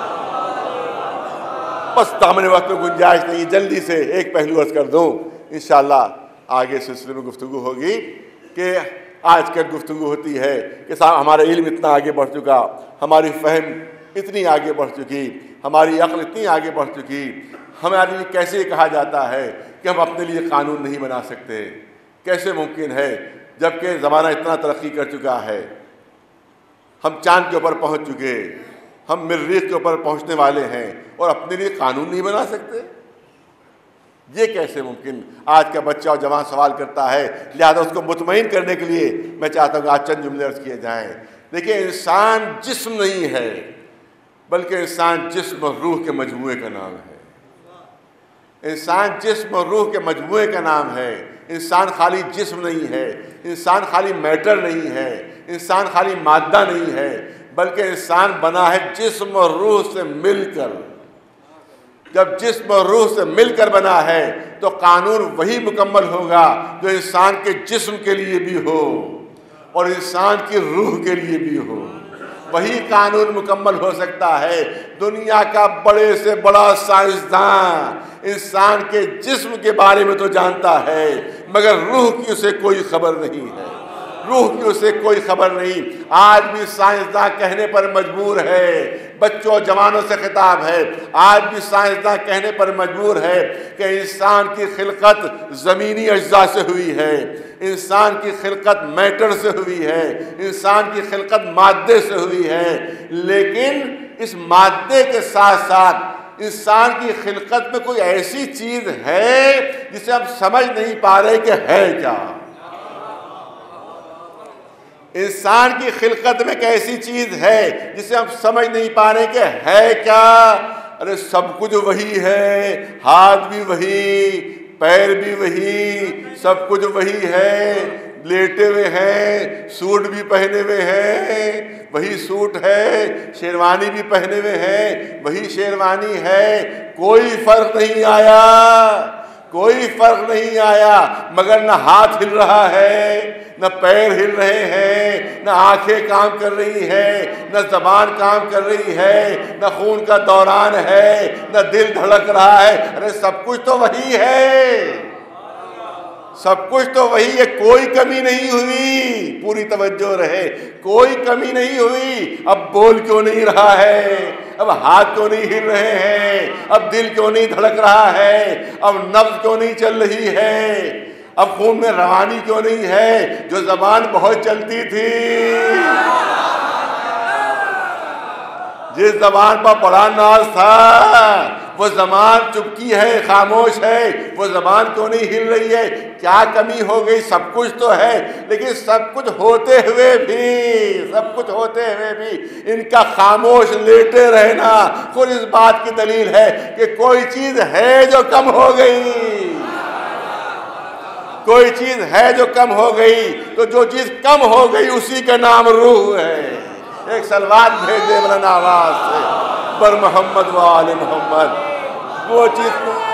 بس ہمارے وقت میں گنجائش نہیں، جلدی سے ایک پہلو عرض کر دوں، انشاءاللہ آگے سلسلے میں گفتگو ہوگی کہ آج کل گفتگو ہوتی ہے کہ صاحب ہمارا علم اتنا آگے بڑھ چکا، ہماری فہم اتنی آگے بڑھ چکی، ہماری عقل اتنی آگے بڑھ چکی، ہمارے لیے کیسے کہا جاتا ہے کہ ہم اپنے لیے قانون نہیں بنا سکتے؟ کیسے ممکن ہے جبکہ زمانہ اتنا ترقی کر چکا ہے، ہم چاند کے اوپر پہنچ چکے، ہم مریخ کے اوپر پہنچنے والے ہیں، اور اپنے لیے قانون نہیں بنا سکتے؟ یہ کیسے ممکن؟ آج کا بچہ اور جوان سوال کرتا ہے، لہذا اس کو مطمئن کرنے کے لیے میں چاہتا ہوں کہ آج چند جملے عرض کیے جائیں۔ دیکھیں، انسان جسم نہیں ہے بلکہ انسان جسم اور روح کے مجموعے کا نام ہے۔ انسان جسم اور روح کے مجموعے کا نام ہے۔ انسان خالی جسم نہیں ہے، انسان خالی میٹر نہیں ہے، انسان خالی مادہ نہیں ہے، بلکہ انسان بنا ہے جسم اور روح سے مل کر۔ جب جسم اور روح سے مل کر بنا ہے تو قانون وہی مکمل ہوگا جو انسان کے جسم کے لیے بھی ہو اور انسان کی روح کے لیے بھی ہو۔ وہی قانون مکمل ہو سکتا ہے۔ دنیا کا بڑے سے بڑا سائنسداں انسان کے جسم کے بارے میں تو جانتا ہے، مگر روح کی اسے کوئی خبر نہیں ہے، روح کی اسے کوئی خبر نہیں۔ آج بھی سائنسداں کہنے پر مجبور ہے، بچوں اور جوانوں سے خطاب ہے، آج بھی سائنسداں کہنے پر مجبور ہے کہ انسان کی خلقت زمینی اجزاء سے ہوئی ہے، انسان کی خلقت میٹر سے ہوئی ہے، انسان کی خلقت مادے سے ہوئی ہے، لیکن اس مادے کے ساتھ ساتھ انسان کی خلقت میں کوئی ایسی چیز ہے جسے ہم سمجھ نہیں پا رہے کہ ہے کیا۔ انسان کی خلقت میں ایک ایسی چیز ہے جسے ہم سمجھ نہیں پا رہے کہ ہے کیا۔ ارے سب کچھ وہی ہے، ہاتھ بھی وہی، پیر بھی وہی، سب کچھ وہی ہے، لیٹے ہوئے ہیں، سوٹ بھی پہنے ہوئے ہیں، وہی سوٹ ہے، شیروانی بھی پہنے ہوئے ہیں، وہی شیروانی ہے، کوئی فرق نہیں آیا، کوئی فرق نہیں آیا، مگر نہ ہاتھ ہل رہا ہے، نہ پیر ہل رہے ہیں، نہ آنکھیں کام کر رہی ہیں، نہ زبان کام کر رہی ہے، نہ خون کا دوران ہے، نہ دل دھڑک رہا ہے۔ ارے سب کچھ تو وہی ہے، سب کچھ تو وہی ہے، کوئی کمی نہیں ہوئی۔ پوری توجہ رہے، کوئی کمی نہیں ہوئی۔ اب بول کیوں نہیں رہا ہے؟ اب ہاتھ کیوں نہیں ہل رہے ہیں؟ اب دل کیوں نہیں دھڑک رہا ہے؟ اب نبض کیوں نہیں چل رہی ہے؟ اب خون میں روانی کیوں نہیں ہے؟ جو زبان بہت چلتی تھی، جس زبان پر بڑا ناز تھا، وہ زبان چپکی ہے، خاموش ہے، وہ زبان کیوں نہیں ہل رہی ہے؟ کیا کمی ہو گئی؟ سب کچھ تو ہے، لیکن سب کچھ ہوتے ہوئے بھی ان کا خاموش لیٹے رہنا خود اس بات کی دلیل ہے کہ کوئی چیز ہے جو کم ہو گئی، کوئی چیز ہے جو کم ہو گئی۔ تو جو چیز کم ہو گئی اسی کا نام روح ہے۔ ایک سلوات بھیج دے مولانا آواز سے، پر محمد و آل محمد، وہ چیز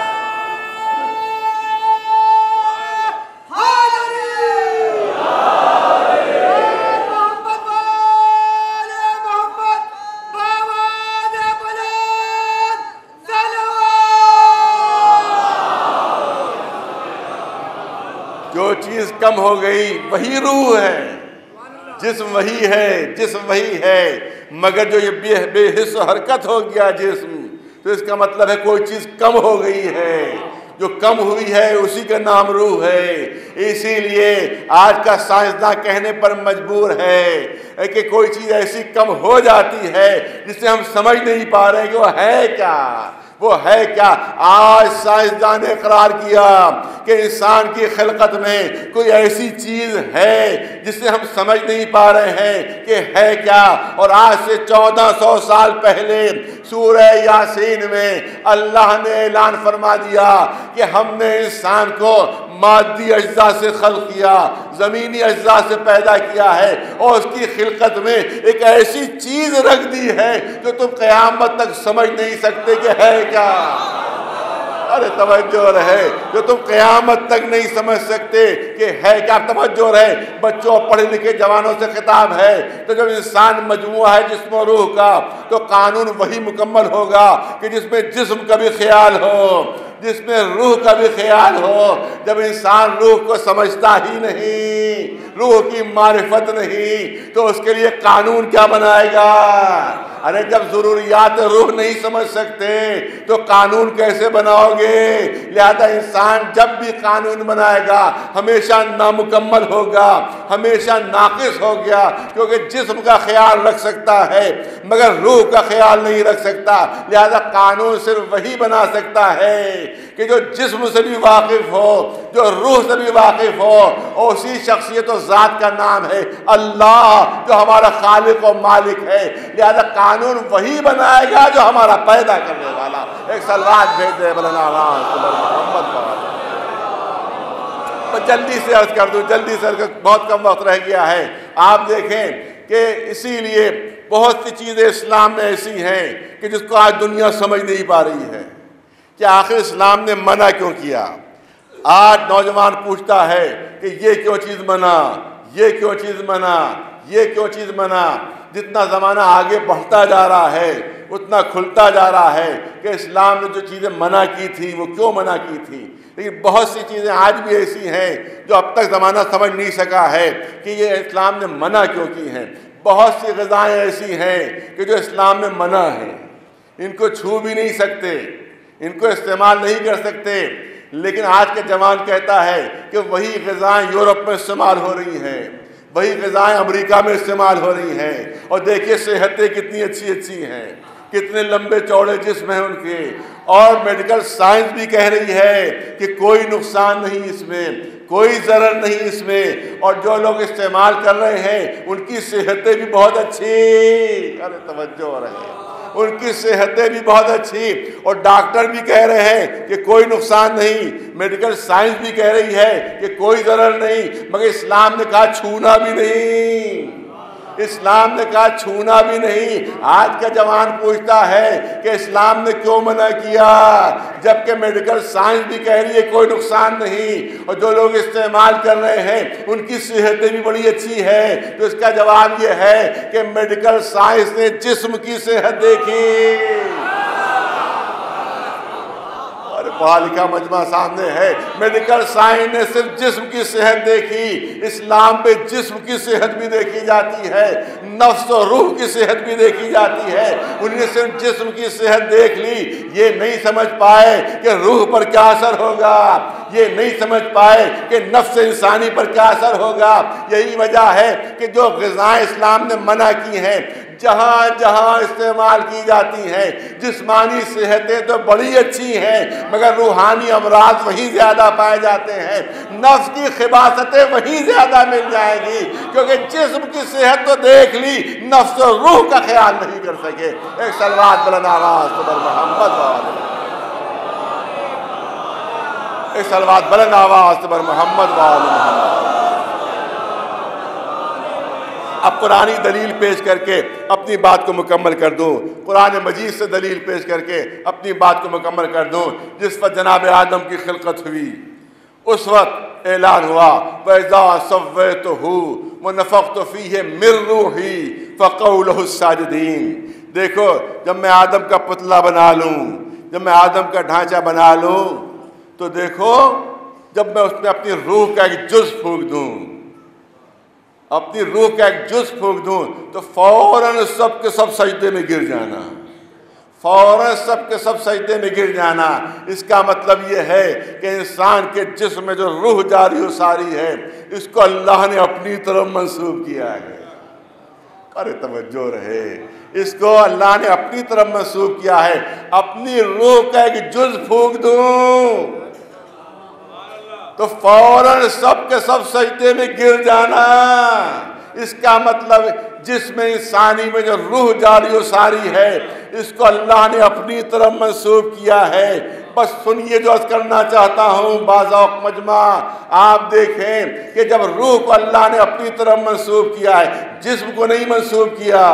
جو چیز کم ہو گئی وہی روح ہے۔ جسم وہی ہے، مگر جو یہ بے حس و حرکت ہو گیا جسم، تو اس کا مطلب ہے کوئی چیز کم ہو گئی ہے۔ جو کم ہوئی ہے اسی کا نام روح ہے۔ اسی لیے آج کا سائنسداں کہنے پر مجبور ہے کہ کوئی چیز ایسی کم ہو جاتی ہے جسے ہم سمجھ نہیں پا رہے کہ وہ ہے کیا، وہ ہے کیا۔ آج سائنسداں نے اقرار کیا کہ انسان کی خلقت میں کوئی ایسی چیز ہے جسے ہم سمجھ نہیں پا رہے ہیں کہ ہے کیا۔ اور آج سے 1400 سال پہلے سورہ یاسین میں اللہ نے اعلان فرما دیا کہ ہم نے انسان کو مادی اجزاء سے خلق کیا، زمینی اجزاء سے پیدا کیا ہے، اور اس کی خلقت میں ایک ایسی چیز رکھ دی ہے جو تم قیامت تک سمجھ نہیں سکتے کہ ہے کیا۔ ارے توجہ رہے، جو تم قیامت تک نہیں سمجھ سکتے کہ ہے کیا۔ توجہ رہے، بچوں پڑھے لکھے جوانوں سے خطاب ہے۔ تو جب انسان مجموعہ ہے جسم و روح کا، تو قانون وہی مکمل ہوگا کہ جس میں جسم کا بھی خیال ہو، جس میں روح کا بھی خیال ہو۔ جب انسان روح کو سمجھتا ہی نہیں، روح کی معرفت نہیں، تو اس کے لیے قانون کیا بنائے گا؟ ارے جب ضروریات روح نہیں سمجھ سکتے تو قانون کیسے بناؤ گے؟ لہذا انسان جب بھی قانون بنائے گا ہمیشہ نامکمل ہوگا، ہمیشہ ناقص ہو گیا، کیونکہ جسم کا خیال رکھ سکتا ہے مگر روح کا خیال نہیں رکھ سکتا۔ لہذا قانون صرف وہی بنا سکتا ہے کہ جو جسم سے بھی واقف ہو، جو روح سے بھی واقف ہو، اور اسی شخصیت و ذات کا نام ہے اللہ، جو ہمارا خالق و مالک ہے۔ لہذا قانون وہی بنائے گا جو ہمارا پیدا کرنے والا. ایک سلوات بھیج دے بلنا محمد. جلدی سے عرض کر دوں، جلدی سے بہت کم وقت رہ گیا ہے. آپ دیکھیں کہ اسی لیے بہت سی چیزیں اسلام میں ایسی ہیں کہ جس کو آج دنیا سمجھ نہیں پا رہی ہے کہ آخر اسلام نے منع کیوں کیا. آج نوجوان پوچھتا ہے کہ یہ کیوں چیز منع، یہ کیوں چیز منع، یہ کیوں چیز منع. جتنا زمانہ آگے بڑھتا جا رہا ہے اتنا کھلتا جا رہا ہے کہ اسلام نے جو چیزیں منع کی تھی وہ کیوں منع کی تھی. لیکن بہت سی چیزیں آج بھی ایسی ہیں جو اب تک زمانہ سمجھ نہیں سکا ہے کہ یہ اسلام نے منع کیوں کی ہیں. بہت سی غذائیں ایسی ہیں کہ جو اسلام میں منع ہیں، ان کو چھو بھی نہیں سکتے، ان کو استعمال نہیں کر سکتے. لیکن آج کے جوان کہتا ہے کہ وہی غذائیں یورپ میں استعمال ہو رہی ہیں، وہی غذائیں امریکہ میں استعمال ہو رہی ہیں. اور دیکھیے صحتیں کتنی اچھی اچھی ہیں، کتنے لمبے چوڑے جسم ہیں ان کے. اور میڈیکل سائنس بھی کہہ رہی ہے کہ کوئی نقصان نہیں اس میں، کوئی ضرر نہیں اس میں. اور جو لوگ استعمال کر رہے ہیں ان کی صحتیں بھی بہت اچھی، ارے توجہ ہو رہے ہیں، ان کی صحتیں بھی بہت اچھی. اور ڈاکٹر بھی کہہ رہے ہیں کہ کوئی نقصان نہیں، میڈیکل سائنس بھی کہہ رہی ہے کہ کوئی ضرر نہیں. مگر اسلام نے کہا چھونا بھی نہیں، اسلام نے کہا چھونا بھی نہیں. آج کا جوان پوچھتا ہے کہ اسلام نے کیوں منع کیا جبکہ میڈیکل سائنس بھی کہہ رہی ہے کوئی نقصان نہیں، اور جو لوگ استعمال کر رہے ہیں ان کی صحتیں بھی بڑی اچھی ہے. تو اس کا جواب یہ ہے کہ میڈیکل سائنس نے جسم کی صحت دیکھی. پڑھا لکھا مجمع سامنے ہے. میڈیکل سائنس نے صرف جسم کی صحت دیکھی، اسلام پہ جسم کی صحت بھی دیکھی جاتی ہے، نفس و روح کی صحت بھی دیکھی جاتی ہے. انہوں نے صرف جسم کی صحت دیکھ لی، یہ نہیں سمجھ پائے کہ روح پر کیا اثر ہوگا، یہ نہیں سمجھ پائے کہ نفس انسانی پر کیا اثر ہوگا. یہی وجہ ہے کہ جو غذائیں اسلام نے منع کی ہیں جہاں جہاں استعمال کی جاتی ہیں، جسمانی صحتیں تو بڑی اچھی ہیں مگر روحانی امراض وہیں زیادہ پائے جاتے ہیں. نفس کی خباثتیں وہیں زیادہ مل جائیں گی کیونکہ جسم کی صحت تو دیکھ لی، نفس و روح کا خیال نہیں کر سکے. ایک صلوات بلند آواز پر محمد والے، ایک صلوات بلند آواز پر محمد والے. اب قرآنی دلیل پیش کر کے اپنی بات کو مکمل کر دوں، قرآن مجید سے دلیل پیش کر کے اپنی بات کو مکمل کر دوں. جس وقت جناب آدم کی خلقت ہوئی اس وقت اعلان ہوا وَإِذَا سَوَّيْتُهُ وَنَفَخْتُ فِيهِ مِن رُّوحِي فَقَعُوا لَهُ السَّاجِدِينَ. دیکھو جب میں آدم کا پتلا بنا لوں، جب میں آدم کا ڈھانچہ بنا لوں تو دیکھو جب میں اس میں اپنی روح کا ایک جز پھونک دوں، اپنی روح کا ایک جز پھونک دوں تو فوراً سب کے سب سجدے میں گر جانا، فوراً سب کے سب سجدے میں گر جانا. اس کا مطلب یہ ہے کہ انسان کے جسم میں جو روح جاری و ساری ہے اس کو اللہ نے اپنی طرف منسوب کیا ہے. ارے توجہ رہے، اس کو اللہ نے اپنی طرف منسوب کیا ہے. اپنی روح کا ایک جز پھونک دوں تو فوراً سب کے سب سجدے میں گر جانا. اس کا مطلب جسم انسانی میں جو روح جاری و ساری ہے اس کو اللہ نے اپنی طرف منسوب کیا ہے. بس سنیے جو عرض کرنا چاہتا ہوں باذوق مجمع، آپ دیکھیں کہ جب روح کو اللہ نے اپنی طرف منسوب کیا ہے، جسم کو نہیں منسوب کیا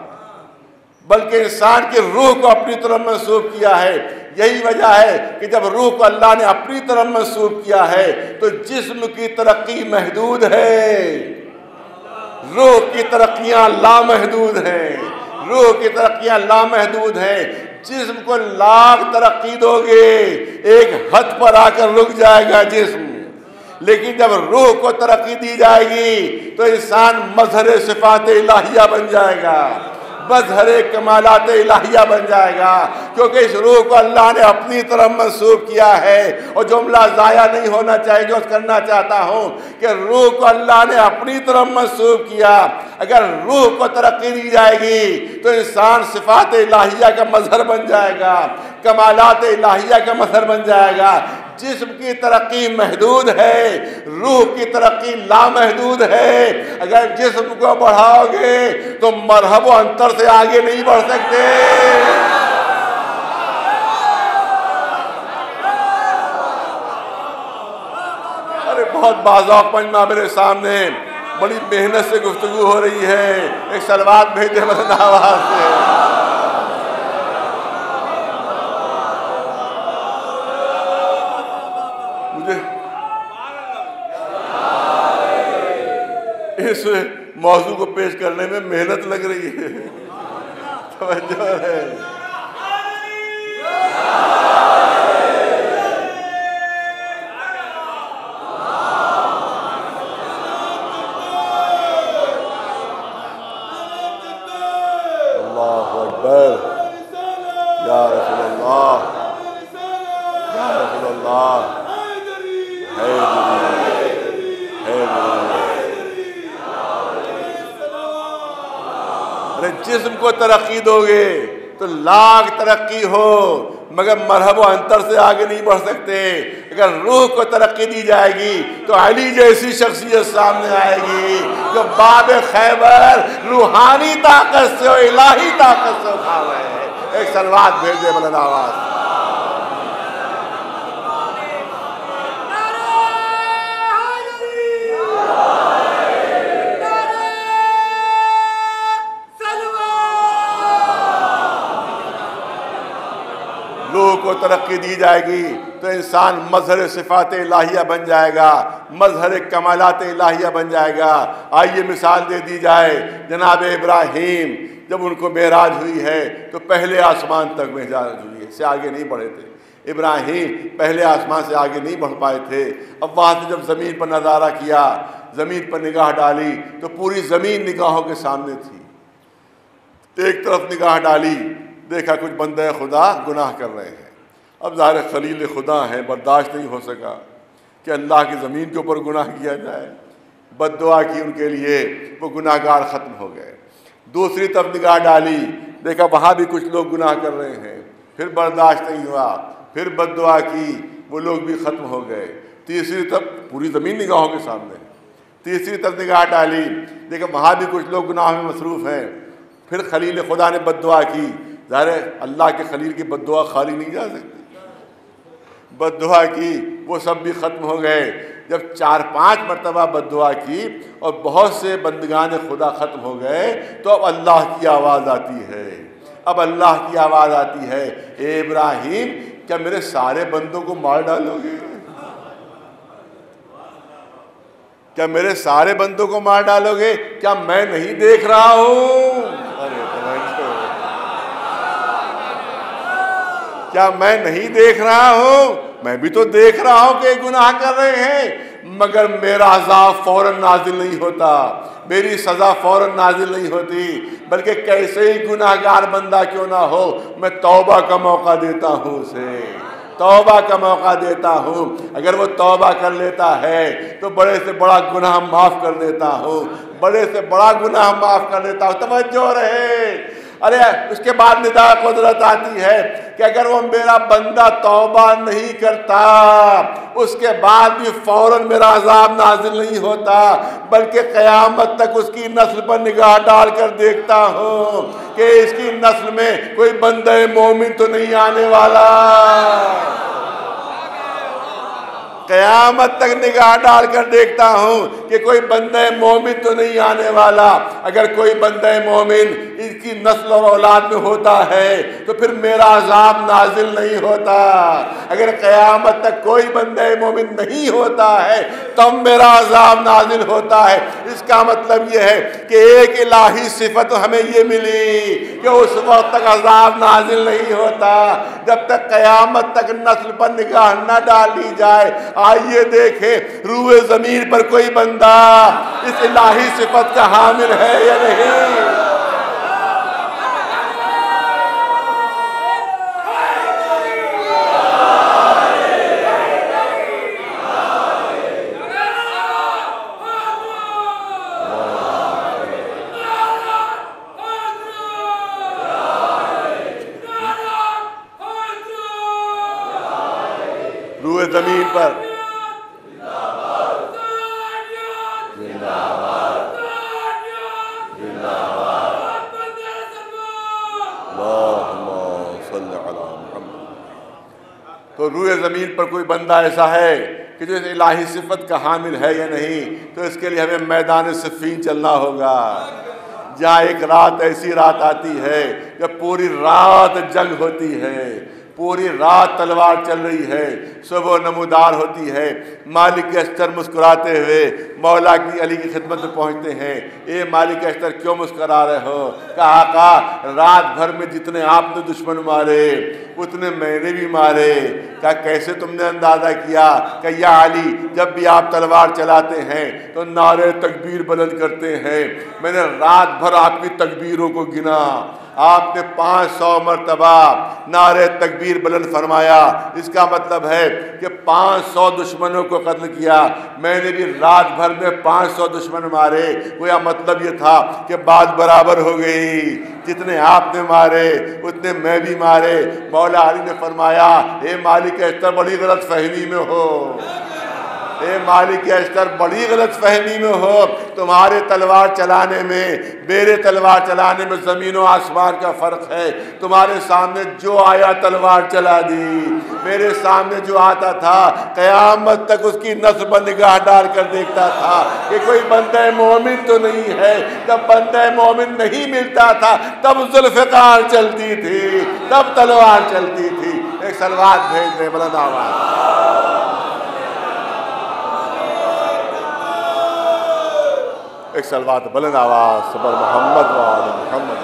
بلکہ انسان کی روح کو اپنی طرف منسوب کیا ہے. یہی وجہ ہے کہ جب روح کو اللہ نے اپنی طرف منسوب کیا ہے تو جسم کی ترقی محدود ہے، روح کی ترقیاں لامحدود ہیں، روح کی ترقیاں لامحدود ہیں. جسم کو لاکھ ترقی دو گے ایک حد پر آ کر رک جائے گا جسم، لیکن جب روح کو ترقی دی جائے گی تو انسان مظہر صفات الہیہ بن جائے گا، مظہر کمالات الہیہ بن جائے گا، کیونکہ اس روح کو اللہ نے اپنی طرف منسوب کیا ہے. اور جملہ ضائع نہیں ہونا چاہیے جو کرنا چاہتا ہوں کہ روح کو اللہ نے اپنی طرف منسوب کیا. اگر روح کو ترقی دی جائے گی تو انسان صفات الہیہ کا مظہر بن جائے گا، کمالات الہیہ کا مظہر بن جائے گا. جسم کی ترقی محدود ہے، روح کی ترقی لامحدود ہے۔ اگر جسم کو بڑھاؤ گے تو مرحب و انتر سے آگے نہیں بڑھ سکتے۔ ارے بہت باذوق مجمع میرے سامنے، بڑی محنت سے گفتگو ہو رہی ہے، ایک صلوات بھیج دے بلند آواز سے۔ مجھے اس موضوع کو پیش کرنے میں محنت لگ رہی ہے، توجہ ہے۔ اللہ اکبر، یا رسول اللہ، یا رسول اللہ، ارے جسم کو ترقی دو گے تو لاکھ ترقی ہو مگر مرحب و انتر سے آگے نہیں بڑھ سکتے۔ اگر روح کو ترقی دی جائے گی تو علی جیسی شخصیت سامنے آئے گی جو باب خیبر روحانی طاقت سے اور الہی طاقت سے اٹھا رہے ہیں۔ ایک صلوات بھیج دے بلند آواز۔ روح کو ترقی دی جائے گی تو انسان مظہر صفات الہیہ بن جائے گا، مظہر کمالات الہیہ بن جائے گا۔ آئیے مثال دے دی جائے، جناب ابراہیم جب ان کو معراج ہوئی ہے تو پہلے آسمان تک معراج ہوئی ہے، سے آگے نہیں بڑھے تھے۔ ابراہیم پہلے آسمان سے آگے نہیں بڑھ پائے تھے۔ اب وہاں سے جب زمین پر نظارہ کیا، زمین پر نگاہ ڈالی تو پوری زمین نگاہوں کے سامنے تھی۔ ایک طرف نگاہ ڈالی، دیکھا کچھ بندے خدا گناہ کر رہے ہیں۔ اب ظاہر خلیل خدا ہیں، برداشت نہیں ہو سکا کہ اللہ کی زمین کے اوپر گناہ کیا جائے، بد دعا کی ان کے لیے، وہ گناہ گار ختم ہو گئے۔ دوسری طرف نگاہ ڈالی، دیکھا وہاں بھی کچھ لوگ گناہ کر رہے ہیں، پھر برداشت نہیں ہوا، پھر بد دعا کی، وہ لوگ بھی ختم ہو گئے۔ تیسری طرف پوری زمین نگاہوں کے سامنے، تیسری طرف نگاہ ڈالی، دیکھا وہاں بھی کچھ لوگ گناہ میں مصروف ہیں، پھر خلیل خدا نے بد دعا کی۔ ظاہر ہے اللہ کے خلیل کی بد دعا خالی نہیں جا سکتی، بد دعا کی، وہ سب بھی ختم ہو گئے۔ جب 4-5 مرتبہ بد دعا کی اور بہت سے بندگان خدا ختم ہو گئے تو اب اللہ کی آواز آتی ہے، اب اللہ کی آواز آتی ہے، اے ابراہیم کیا میرے سارے بندوں کو مار ڈالو گے؟ کیا میرے سارے بندوں کو مار ڈالو گے؟ کیا میں نہیں دیکھ رہا ہوں؟ کیا میں نہیں دیکھ رہا ہوں؟ میں بھی تو دیکھ رہا ہوں کہ گناہ کر رہے ہیں، مگر میرا عذاب فوراً نازل نہیں ہوتا، میری سزا فوراً نازل نہیں ہوتی، بلکہ کیسے ہی گناہ گار بندہ کیوں نہ ہو، میں توبہ کا موقع دیتا ہوں اسے، توبہ کا موقع دیتا ہوں۔ اگر وہ توبہ کر لیتا ہے تو بڑے سے بڑا گناہ معاف کر دیتا ہوں، بڑے سے بڑا گناہ معاف کر دیتا ہوں۔ توجہ رہے۔ ارے اس کے بعد ندا قدرت آتی ہے کہ اگر وہ میرا بندہ توبہ نہیں کرتا، اس کے بعد بھی فوراً میرا عذاب نازل نہیں ہوتا، بلکہ قیامت تک اس کی نسل پر نگاہ ڈال کر دیکھتا ہوں کہ اس کی نسل میں کوئی بندہ مومن تو نہیں آنے والا۔ قیامت تک نگاہ ڈال کر دیکھتا ہوں کہ کوئی بندہ مومن تو نہیں آنے والا۔ اگر کوئی بندہ مومن اس کی نسل اور اولاد میں ہوتا ہے تو پھر میرا عذاب نازل نہیں ہوتا۔ اگر قیامت تک کوئی بندہ مومن نہیں ہوتا ہے تب میرا عذاب نازل ہوتا ہے۔ اس کا مطلب یہ ہے کہ ایک الہی صفت ہمیں یہ ملی کہ اس وقت تک عذاب نازل نہیں ہوتا جب تک قیامت تک نسل پر نگاہ نہ ڈالی جائے۔ آئیے دیکھیں روئے زمین پر کوئی بندہ اس الہی صفت کا حامل ہے یا نہیں۔ روئے روئے زمین پر تو روئے زمین پر کوئی بندہ ایسا ہے کہ جو اس الہی صفت کا حامل ہے یا نہیں، تو اس کے لیے ہمیں میدان صفین چلنا ہوگا، جہاں ایک رات ایسی رات آتی ہے جب پوری رات جنگ ہوتی ہے، پوری رات تلوار چل رہی ہے، صبح نمودار ہوتی ہے۔ مالک اشتر مسکراتے ہوئے مولا کی علی کی خدمت میں پہنچتے ہیں، اے مالک اشتر کیوں مسکرا رہے ہو؟ کہا آقا رات بھر میں جتنے آپ نے دشمن مارے اتنے میں نے بھی مارے۔ کہا کیسے تم نے اندازہ کیا؟ کہ یا علی جب بھی آپ تلوار چلاتے ہیں تو نعرے تکبیر بلند کرتے ہیں، میں نے رات بھر آپ کی تکبیروں کو گنا، آپ نے 500 مرتبہ نعرے تکبیر بلند فرمایا، اس کا مطلب ہے کہ 500 دشمنوں کو قتل کیا، میں نے بھی رات بھر میں 500 دشمن مارے۔ گویا مطلب یہ تھا کہ بات برابر ہو گئی، جتنے آپ نے مارے اتنے میں بھی مارے۔ مولا علی نے فرمایا اے مالک اشتر بڑی غلط فہمی میں ہو، اے مالک اشتر بڑی غلط فہمی میں ہو، تمہارے تلوار چلانے میں میرے تلوار چلانے میں زمین و آسمان کا فرق ہے۔ تمہارے سامنے جو آیا تلوار چلا دی، میرے سامنے جو آتا تھا قیامت تک اس کی نظر پر نگاہ ڈال کر دیکھتا تھا کہ کوئی بندہ مومن تو نہیں ہے۔ جب بندہ مومن نہیں ملتا تھا تب ذوالفقار چلتی تھی، تب تلوار چلتی تھی۔ ایک سلوات بھیج دیں بلند آواز، ایک سلوات بلند آواز سبر محمد و آل محمد۔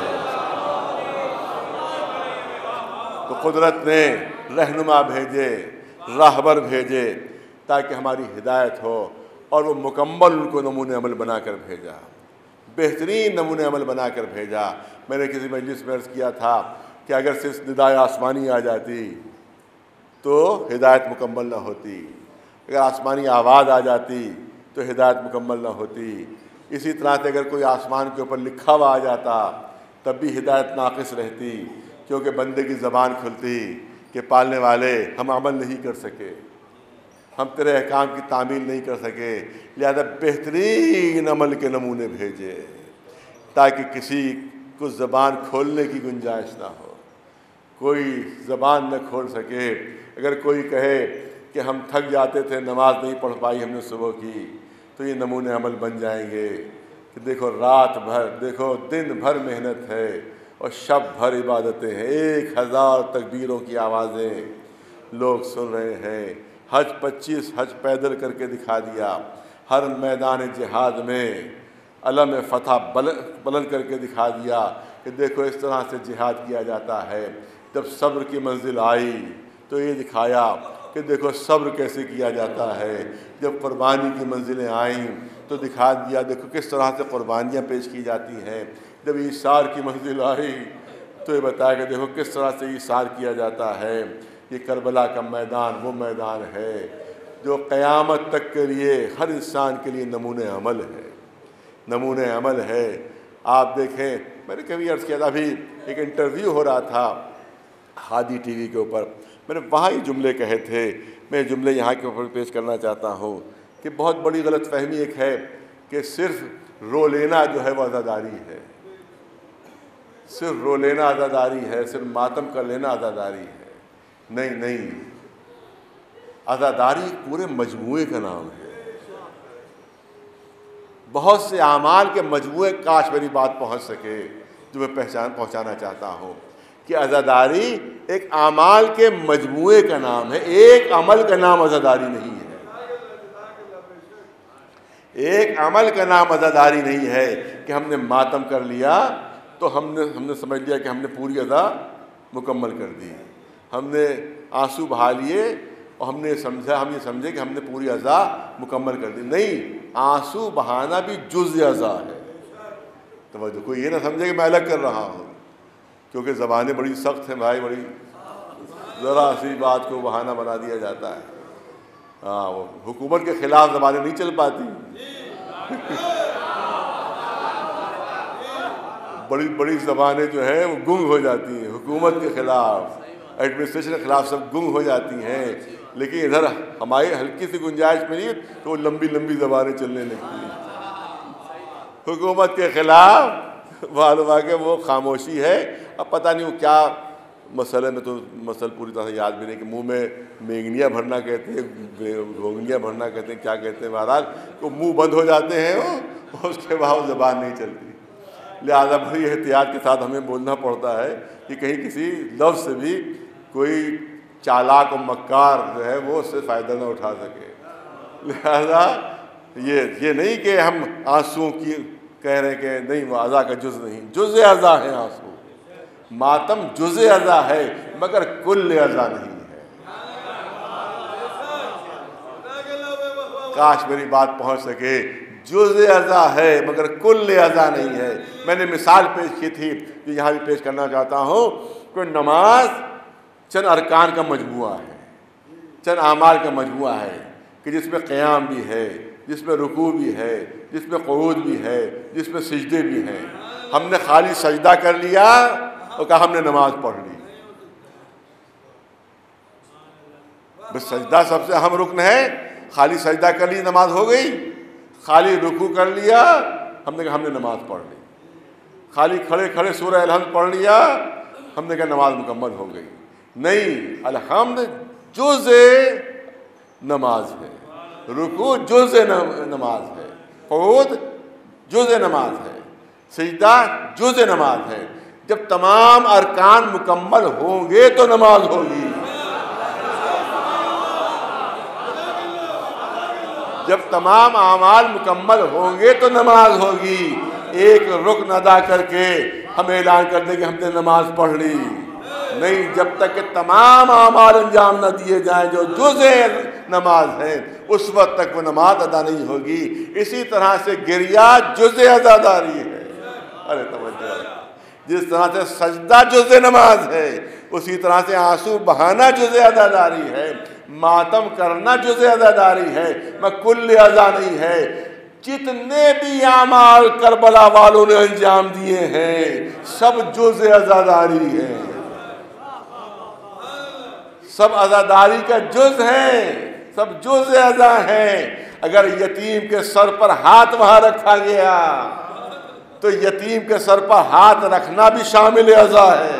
تو قدرت نے رہنما بھیجے، راہبر بھیجے تاکہ ہماری ہدایت ہو، اور وہ مکمل ان کو نمونِ عمل بنا کر بھیجا، بہترین نمونِ عمل بنا کر بھیجا۔ میں نے کسی مجلس میں عرض کیا تھا کہ اگر صرف ندائے آسمانی آ جاتی تو ہدایت مکمل نہ ہوتی، اگر آسمانی آواز آ جاتی تو ہدایت مکمل نہ ہوتی، اسی طرح سے اگر کوئی آسمان کے اوپر لکھا ہوا آ جاتا تب بھی ہدایت ناقص رہتی، کیونکہ بندے کی زبان کھلتی کہ پالنے والے ہم عمل نہیں کر سکے، ہم تیرے احکام کی تعمیل نہیں کر سکے، لہذا بہترین عمل کے نمونے بھیجے تاکہ کسی کو زبان کھولنے کی گنجائش نہ ہو، کوئی زبان نہ کھول سکے۔ اگر کوئی کہے کہ ہم تھک جاتے تھے، نماز نہیں پڑھ پائی ہم نے صبح کی، تو یہ نمونے عمل بن جائیں گے کہ دیکھو رات بھر، دیکھو دن بھر محنت ہے اور شب بھر عبادتیں ہیں، 1000 تکبیروں کی آوازیں لوگ سن رہے ہیں۔ حج 25 حج پیدل کر کے دکھا دیا، ہر میدان جہاد میں علم فتح بلند کر کے دکھا دیا کہ دیکھو اس طرح سے جہاد کیا جاتا ہے۔ جب صبر کی منزل آئی تو یہ دکھایا کہ دیکھو صبر کیسے کیا جاتا ہے۔ جب قربانی کی منزلیں آئیں تو دکھا دیا دیکھو کس طرح سے قربانیاں پیش کی جاتی ہیں۔ جب ایثار کی منزل آئی تو یہ بتایا کہ دیکھو کس طرح سے ایثار کیا جاتا ہے۔ یہ کربلا کا میدان وہ میدان ہے جو قیامت تک کے لیے ہر انسان کے لیے نمونِ عمل ہے، نمونِ عمل ہے۔ آپ دیکھیں، میں نے کبھی عرض کیا تھا، ابھی ایک انٹرویو ہو رہا تھا ہادی ٹی وی کے اوپر، میں نے وہاں ہی جملے کہے تھے، میں جملے یہاں کے اوپر پیش کرنا چاہتا ہوں کہ بہت بڑی غلط فہمی ایک ہے کہ صرف رو لینا جو ہے وہ عزاداری ہے، صرف رو لینا عزاداری ہے، صرف ماتم کر لینا عزاداری ہے۔ نہیں، عزاداری پورے مجموعے کا نام ہے، بہت سے اعمال کے مجموعے۔ کاش میری بات پہنچ سکے جو میں پہنچانا چاہتا ہوں کہ عزاداری ایک اعمال کے مجموعے کا نام ہے، ایک عمل کا نام عزاداری نہیں ہے، ایک عمل کا نام عزاداری نہیں ہے کہ ہم نے ماتم کر لیا تو ہم نے سمجھ لیا کہ ہم نے پوری عزا مکمل کر دی، ہم نے آنسو بہا لیے اور ہم یہ سمجھے کہ ہم نے پوری عزا مکمل کر دی۔ نہیں، آنسو بہانا بھی جزء عزا ہے۔ توجہ، کوئی یہ نہ سمجھے کہ میں الگ کر رہا ہوں، کیونکہ زبانیں بڑی سخت ہیں بھائی، بڑی ذرا سی بات کو بہانہ بنا دیا جاتا ہے۔ وہ حکومت کے خلاف زبانیں نہیں چل پاتی، بڑی بڑی زبانیں جو ہیں وہ گنگ ہو جاتی ہیں، حکومت کے خلاف، ایڈمنسٹریشن کے خلاف سب گنگ ہو جاتی ہیں، لیکن ادھر ہماری ہلکی سی گنجائش ملی تو وہ لمبی لمبی زبانیں چلنے لگتی ہیں. حکومت کے خلاف معلوم ہے کہ وہ خاموشی ہے. اب پتہ نہیں وہ کیا مسئلے میں تو مسئلہ پوری طرح سے یاد بھی نہیں کہ منہ میں مینگنیاں بھرنا کہتے ہیں, گھونگنیاں بھرنا کہتے ہیں, کیا کہتے ہیں, بہرحال وہ منہ بند ہو جاتے ہیں اور اس کے بعد زبان نہیں چلتی. لہٰذا بڑی احتیاط کے ساتھ ہمیں بولنا پڑتا ہے کہ کہیں کسی لفظ سے بھی کوئی چالاک و مکار جو ہے وہ اس سے فائدہ نہ اٹھا سکے. لہذا یہ نہیں کہ ہم آنسو کی کہہ رہے کہ نہیں وہ عزا کا جز نہیں, جز عزا ہے آنسو. ماتم جز عزا ہے مگر کل عزا نہیں ہے. کاش میری بات پہنچ سکے. جز عزا ہے مگر کل عزا نہیں ہے. میں نے مثال پیش کی تھی جو یہاں بھی پیش کرنا چاہتا ہوں. کہ نماز چند ارکان کا مجموعہ ہے, چند اعمال کا مجموعہ ہے کہ جس میں قیام بھی ہے, جس میں رکوع بھی ہے, جس میں قعود بھی ہے, جس میں سجدے بھی ہیں. ہم نے خالی سجدہ کر لیا اور کہا ہم نے نماز پڑھ لی. بس سجدہ سب سے اہم رکن ہے. خالی سجدہ کر لی نماز ہو گئی. خالی رکوع کر لیا ہم نے کہا ہم نے نماز پڑھ لی. خالی کھڑے کھڑے سورہ الحمد پڑھ لیا ہم نے کہا نماز مکمل ہو گئی. نہیں, الحمد جز نماز ہے, رکوع جز نماز ہے, قعود جز نماز ہے, سجدہ جز نماز ہے. جب تمام ارکان مکمل ہوں گے تو نماز ہوگی. جب تمام اعمال مکمل ہوں گے تو نماز ہوگی. ایک رکن ادا کر کے ہم اعلان کر دیں کہ ہم نے نماز پڑھ لی نہیں. جب تک کہ تمام اعمال انجام نہ دیے جائیں جو جزء نماز ہیں اس وقت تک وہ نماز ادا نہیں ہوگی. اسی طرح سے گریہ جزء عزاداری ہے. ارے توجہ, جس طرح سے سجدہ جزء نماز ہے اسی طرح سے آنسو بہانا جزء عزاداری ہے, ماتم کرنا جزء عزاداری ہے, میں کل عزا نہیں ہے. جتنے بھی اعمال کربلا والوں نے انجام دیے ہیں سب جزء عزاداری ہیں, سب عزاداری کا جز ہیں, سب جزء عزا ہیں. اگر یتیم کے سر پر ہاتھ وہاں رکھا گیا تو یتیم کے سر پر ہاتھ رکھنا بھی شامل عزا ہے.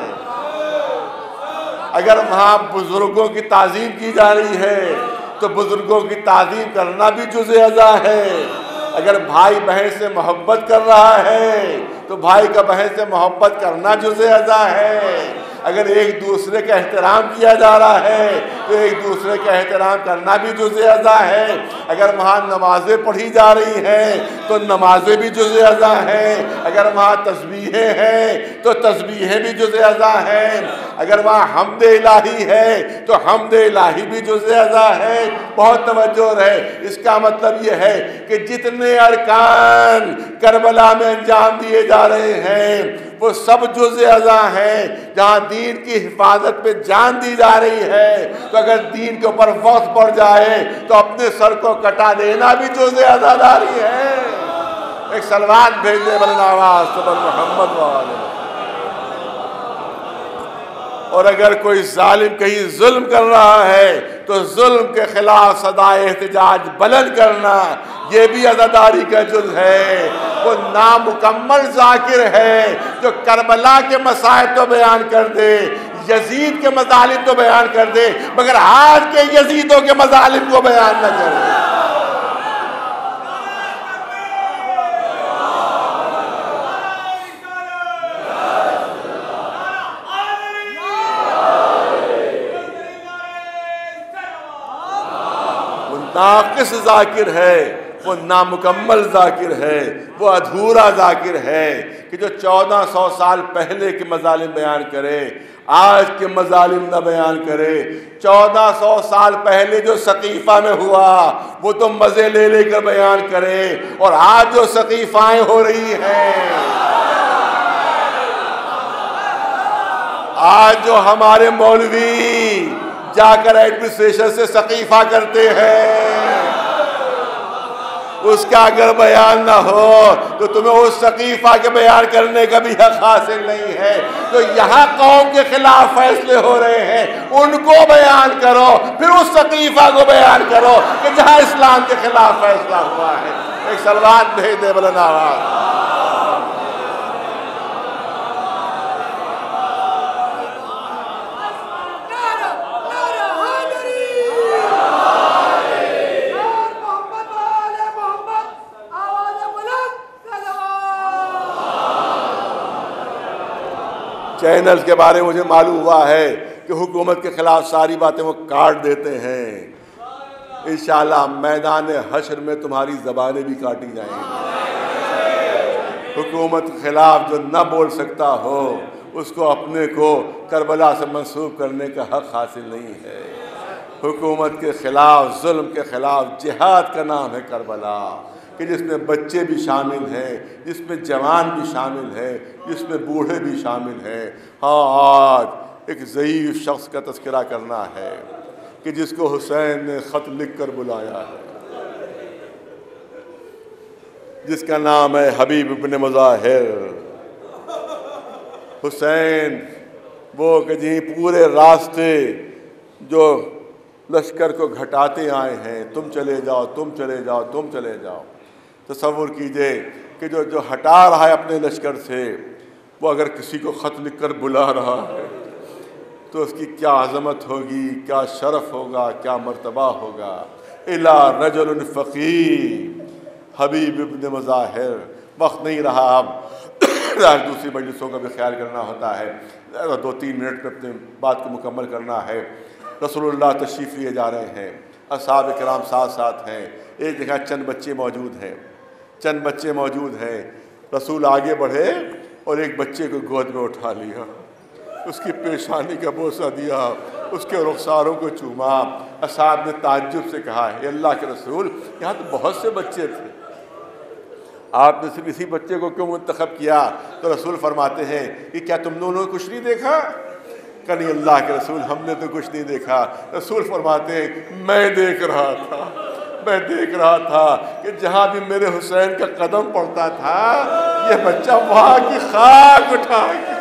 اگر وہاں بزرگوں کی تعظیم کی جا رہی ہے تو بزرگوں کی تعظیم کرنا بھی جزء عزا ہے. اگر بھائی بہن سے محبت کر رہا ہے تو بھائی کا بہن سے محبت کرنا جزء عزا ہے. اگر ایک دوسرے کا احترام کیا جا رہا ہے تو ایک دوسرے کا احترام کرنا بھی جزء عزا ہے. اگر وہاں نمازیں پڑھی جا رہی ہیں تو نمازیں بھی جزء عزا ہیں. اگر وہاں تسبیحیں ہیں تو تسبیحیں بھی جزء عزا ہیں. اگر وہاں حمد الہی ہے تو حمد الہی بھی جزء عزا ہے. بہت توجہ رہے, اس کا مطلب یہ ہے کہ جتنے ارکان کربلا میں انجام دیے جا رہے ہیں وہ سب جزء عزا ہیں. جہاں دین کی حفاظت پہ جان دی جا رہی ہے تو اگر دین کے اوپر وقت پڑ جائے تو اپنے سر کو کٹا دینا بھی جزء عزاداری ہے. ایک سلوات بھیج دے بلند آواز سے محمد والے. اور اگر کوئی ظالم کہیں ظلم کر رہا ہے تو ظلم کے خلاف صدائے احتجاج بلند کرنا یہ بھی عزاداری کا جز ہے. وہ نامکمل ذاکر ہے جو کربلا کے مسائل تو بیان کر دے, یزید کے مظالم تو بیان کر دے, مگر آج کے یزیدوں کے مظالم کو بیان نہ کرے. ناقص ذاکر ہے, وہ نامکمل ذاکر ہے, وہ ادھورا ذاکر ہے کہ جو 1400 سال پہلے کے مظالم بیان کرے آج کے مظالم نہ بیان کرے. 1400 سال پہلے جو سقیفہ میں ہوا وہ تو مزے لے لے کر بیان کرے, اور آج جو سقیفائیں ہو رہی ہیں, آج جو ہمارے مولوی جا کر ایڈمنسٹریشن سے سقیفہ کرتے ہیں, اس کا اگر بیان نہ ہو تو تمہیں اس سقیفہ کے بیان کرنے کا بھی حق حاصل نہیں ہے۔ تو یہاں قوم کے خلاف فیصلے ہو رہے ہیں، ان کو بیان کرو، پھر اس سقیفہ کو بیان کرو کہ جہاں اسلام کے خلاف فیصلہ ہوا ہے۔ ایک سلوات بھیج دے بلند آواز۔ چینلز کے بارے میں مجھے معلوم ہوا ہے کہ حکومت کے خلاف ساری باتیں وہ کاٹ دیتے ہیں۔ انشاءاللہ میدان حشر میں تمہاری زبانیں بھی کاٹی جائیں گی۔ حکومت کے خلاف جو نہ بول سکتا ہو اس کو اپنے کو کربلا سے منسوب کرنے کا حق حاصل نہیں ہے۔ حکومت کے خلاف، ظلم کے خلاف جہاد کا نام ہے کربلا، کہ جس میں بچے بھی شامل ہیں، جس میں جوان بھی شامل ہے، جس میں بوڑھے بھی شامل ہیں۔ ہاں، آج ایک ضعیف شخص کا تذکرہ کرنا ہے کہ جس کو حسین نے خط لکھ کر بلایا ہے، جس کا نام ہے حبیب ابن مظاہر۔ حسین وہ کہ جی پورے راستے جو لشکر کو گھٹاتے آئے ہیں، تم چلے جاؤ، تم چلے جاؤ، تم چلے جاؤ۔ تصور کیجئے کہ جو ہٹا رہا ہے اپنے لشکر سے، وہ اگر کسی کو خط لکھ کر بلا رہا ہے تو اس کی کیا عظمت ہوگی، کیا شرف ہوگا، کیا مرتبہ ہوگا۔ الا رجل فقیر حبیب ابن مظاہر۔ وقت نہیں رہا، اب دوسری مجلسوں کا بھی خیال کرنا ہوتا ہے، 2-3 منٹ میں اپنے بات کو مکمل کرنا ہے۔ رسول اللہ تشریف لیے جا رہے ہیں، اصحاب کرام ساتھ ساتھ ہیں۔ ایک جگہ چند بچے موجود ہیں۔ رسول آگے بڑھے اور ایک بچے کو گود میں اٹھا لیا، اس کی پیشانی کا بوسہ دیا، اس کے رخساروں کو چوما۔ اصحاب نے تعجب سے کہا، اے اللہ کے رسول، یہاں تو بہت سے بچے تھے، آپ نے صرف اسی بچے کو کیوں منتخب کیا؟ تو رسول فرماتے ہیں کہ کیا تم دونوں نے کچھ نہیں دیکھا؟ کہ نہیں اللہ کے رسول، ہم نے تو کچھ نہیں دیکھا۔ رسول فرماتے ہیں میں دیکھ رہا تھا کہ جہاں بھی میرے حسین کا قدم پڑتا تھا یہ بچہ وہاں کی خاک اٹھا کے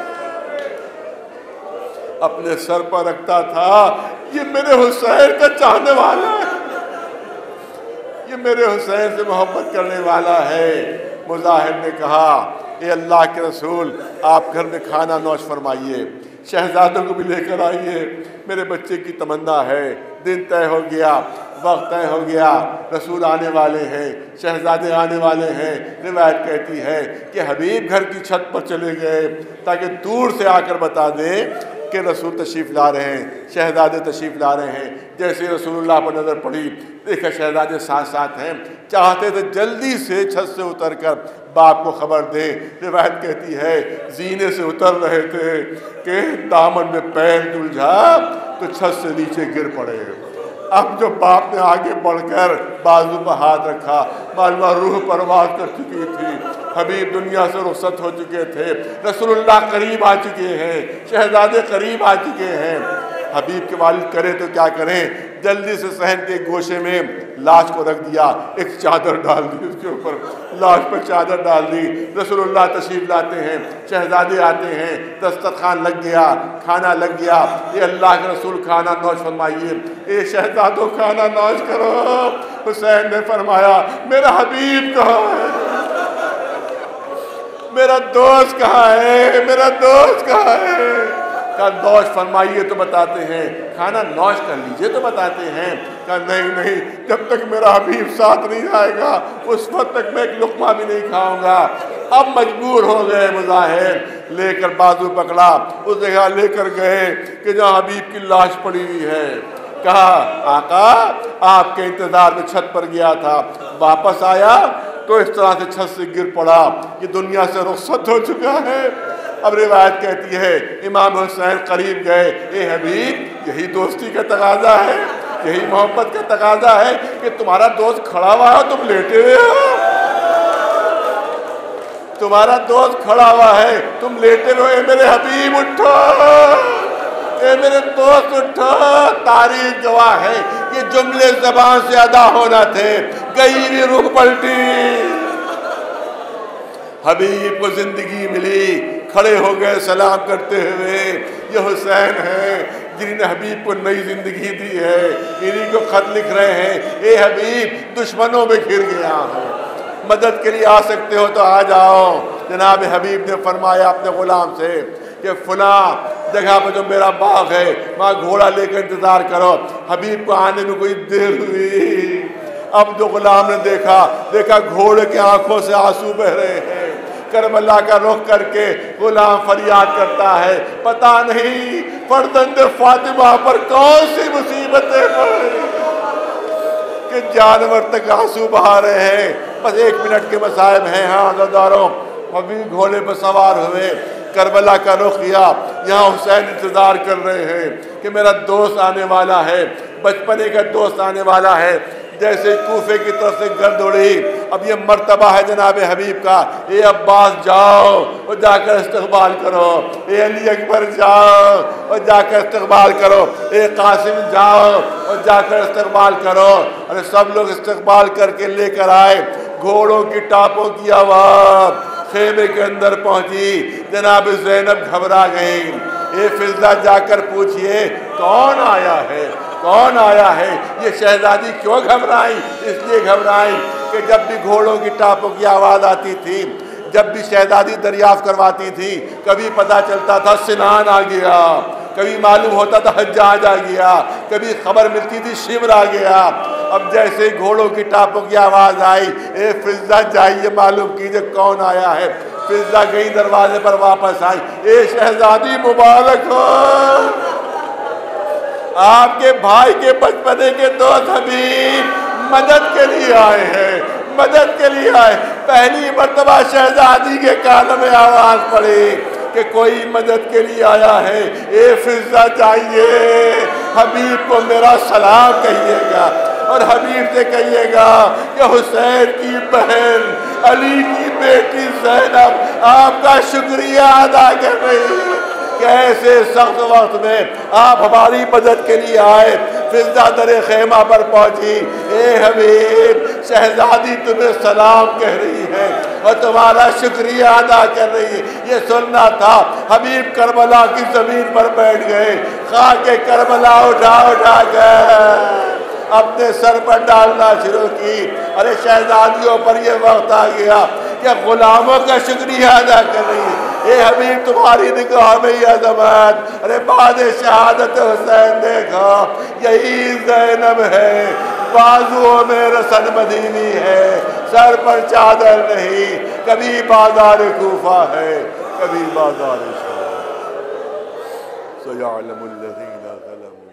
اپنے سر پر رکھتا تھا۔ یہ میرے حسین کا چاہنے والا ہے، یہ میرے حسین سے محبت کرنے والا ہے۔ مظاہر نے کہا، اے اللہ کے رسول، آپ گھر میں کھانا نوش فرمائیے، شہزادوں کو بھی لے کر آئیے، میرے بچے کی تمنا ہے۔ دن طے ہو گیا، وقت طے ہو گیا، رسول آنے والے ہیں، شہزادے آنے والے ہیں۔ روایت کہتی ہے کہ حبیب گھر کی چھت پر چلے گئے تاکہ دور سے آ کر بتا دیں کہ رسول تشریف لا رہے ہیں، شہزادے تشریف لا رہے ہیں۔ جیسے رسول اللہ پر نظر پڑی، دیکھا شہزادے ساتھ ساتھ ہیں، چاہتے تھے جلدی سے چھت سے اتر کر باپ کو خبر دے۔ روایت کہتی ہے زینے سے اتر رہے تھے کہ دامن میں پیر الجھا تو چھت سے نیچے گر پڑے۔ اب جو باپ نے آگے بڑھ کر بازو پر ہاتھ رکھا، معلومہ روح پرواز کر چکی تھی، حبیب دنیا سے رخصت ہو چکے تھے، رسول اللہ قریب آ چکے ہیں، شہزادے قریب آ چکے ہیں۔ حبیب کے والد کریں تو کیا کریں، جلدی سے صحن کے گوشے میں لاش کو رکھ دیا، ایک چادر ڈال دی اس کے اوپر، لاش پر چادر ڈال دی۔ رسول اللہ تشریف لاتے ہیں، شہزادے آتے ہیں، دسترخوان لگ گیا، کھانا لگ گیا۔ اے اللہ کے رسول کھانا نوش فرمائیے، اے شہزادوں کھانا نوش کرو۔ حسین نے فرمایا میرا حبیب کہاں ہے، میرا دوست کہاں ہے، میرا دوست کہاں ہے؟ کہا نوش فرمائیے تو بتاتے ہیں، کھانا نوش کر لیجئے تو بتاتے ہیں۔ کہا نہیں، جب تک میرا حبیب ساتھ نہیں آئے گا اس وقت تک میں ایک لقمہ بھی نہیں کھاؤں گا۔ اب مجبور ہو گئے مظاہر، لے کر بازو پکڑا، اس جگہ لے کر گئے کہ جہاں حبیب کی لاش پڑی ہوئی ہے۔ کہا آقا آپ کے انتظار میں چھت پر گیا تھا، واپس آیا تو اس طرح سے چھت سے گر پڑا، یہ دنیا سے رخصت ہو چکا ہے۔ اب روایت کہتی ہے امام حسین قریب گئے، اے حبیب یہی دوستی کا تقاضا ہے، یہی محبت کا تقاضا ہے کہ تمہارا دوست کھڑا ہوا ہے تم لیٹے ہوئے ہو، تمہارا دوست کھڑا ہوا ہے تم لیٹے ہوئے، اے میرے حبیب اٹھو، اے میرے دوست اٹھو۔ تاریخ گواہ ہے یہ جملے زبان سے ادا ہونا تھے، گئی بھی روح پلٹی۔ حبیب کو زندگی ملی، کھڑے ہو گئے سلام کرتے ہوئے، یہ حسین ہیں جنہوں نے حبیب کو نئی زندگی دی ہے، انہیں کو خط لکھ رہے ہیں، اے حبیب دشمنوں میں گھر گیا ہے، مدد کے لیے آ سکتے ہو تو آ جاؤ۔ جناب حبیب نے فرمایا اپنے غلام سے کہ فلاں جگہ پہ جو میرا باغ ہے وہاں گھوڑا لے کر انتظار کرو۔ حبیب کو آنے میں کوئی دیر ہوئی، اب جو غلام نے دیکھا گھوڑے کے آنکھوں سے آنسو بہ رہے ہیں، کربلا کا رخ کر کے غلام فریاد کرتا ہے، پتہ نہیں فرزند فاطمہ پر کون سی مصیبتیں پڑی کہ جانور تک آنسو بہا رہے ہیں۔ بس 1 منٹ کے مصائب ہیں۔ ہاں عزاداروں، حبیب گھوڑے پر سوار ہوئے، کربلا کا رخ کیا۔ یہاں حسین انتظار کر رہے ہیں کہ میرا دوست آنے والا ہے، بچپنے کا دوست آنے والا ہے۔ جیسے کوفے کی طرف سے گرد اڑی، اب یہ مرتبہ ہے جناب حبیب کا، اے عباس جاؤ اور جا کر استقبال کرو، اے علی اکبر جاؤ اور جا کر استقبال کرو، اے قاسم جاؤ اور جا کر استقبال کرو۔ اور سب لوگ استقبال کر کے لے کر آئے۔ گھوڑوں کی ٹاپوں کی آواز خیمے کے اندر پہنچی، جناب زینب گھبرا گئیں۔ اے فضلہ جا کر پوچھئے کون آیا ہے، کون آیا ہے؟ یہ شہزادی کیوں گھبرائیں؟ اس لیے گھبرائیں کہ جب بھی گھوڑوں کی ٹاپوں کی آواز آتی تھی، جب بھی شہزادی دریافت کرواتی تھی، کبھی پتہ چلتا تھا سنان آ گیا، کبھی معلوم ہوتا تھا حجاج آ گیا، کبھی خبر ملتی تھی شمر آ گیا۔ اب جیسے گھوڑوں کی ٹاپوں کی آواز آئی، اے فضلہ جائیے معلوم کیجئے کون آیا ہے۔ فضلہ گئی دروازے پر واپس آئی، اے شہزادی مبارک ہو، آپ کے بھائی کے بچپنے کے دوست حبیب مدد کے لیے آئے ہیں، مدد کے لیے آئے۔ پہلی مرتبہ شہزادی کے کانوں میں آواز پڑی کہ کوئی مدد کے لیے آیا ہے۔ اے فضلہ جائیے، حبیب کو میرا سلام کہیے گا، اور حبیب سے کہیے گا کہ حسین کی بہن علی کی بیٹی زینب آپ کا شکریہ ادا کر رہی ہے کہ ایسے سخت وقت میں آپ ہماری مدد کے لیے آئے۔ فضلہ در خیمہ پر پہنچی، اے حبیب شہزادی تمہیں سلام کہہ رہی ہے اور تمہارا شکریہ ادا کر رہی ہے۔ یہ سننا تھا۔ حبیب کربلا کی زمین پر بیٹھ گئے، خاک کربلا اٹھا کر اپنے سر پر ڈالنا شروع کی۔ ارے شہزادیوں پر یہ وقت آ گیا کہ غلاموں کا شکریہ ادا کر رہی ہے۔ اے حبیب تمہاری نگاہ میں یہ عظمت، ارے بعد شہادت حسین دیکھا، یہی زینب ہے، بازوؤں میں رسن مدینی ہے، سر پر چادر نہیں، کبھی بازار کوفہ ہے، کبھی بازار شام۔ سَيَعْلَمُ الَّذِينَ ظَلَمُوا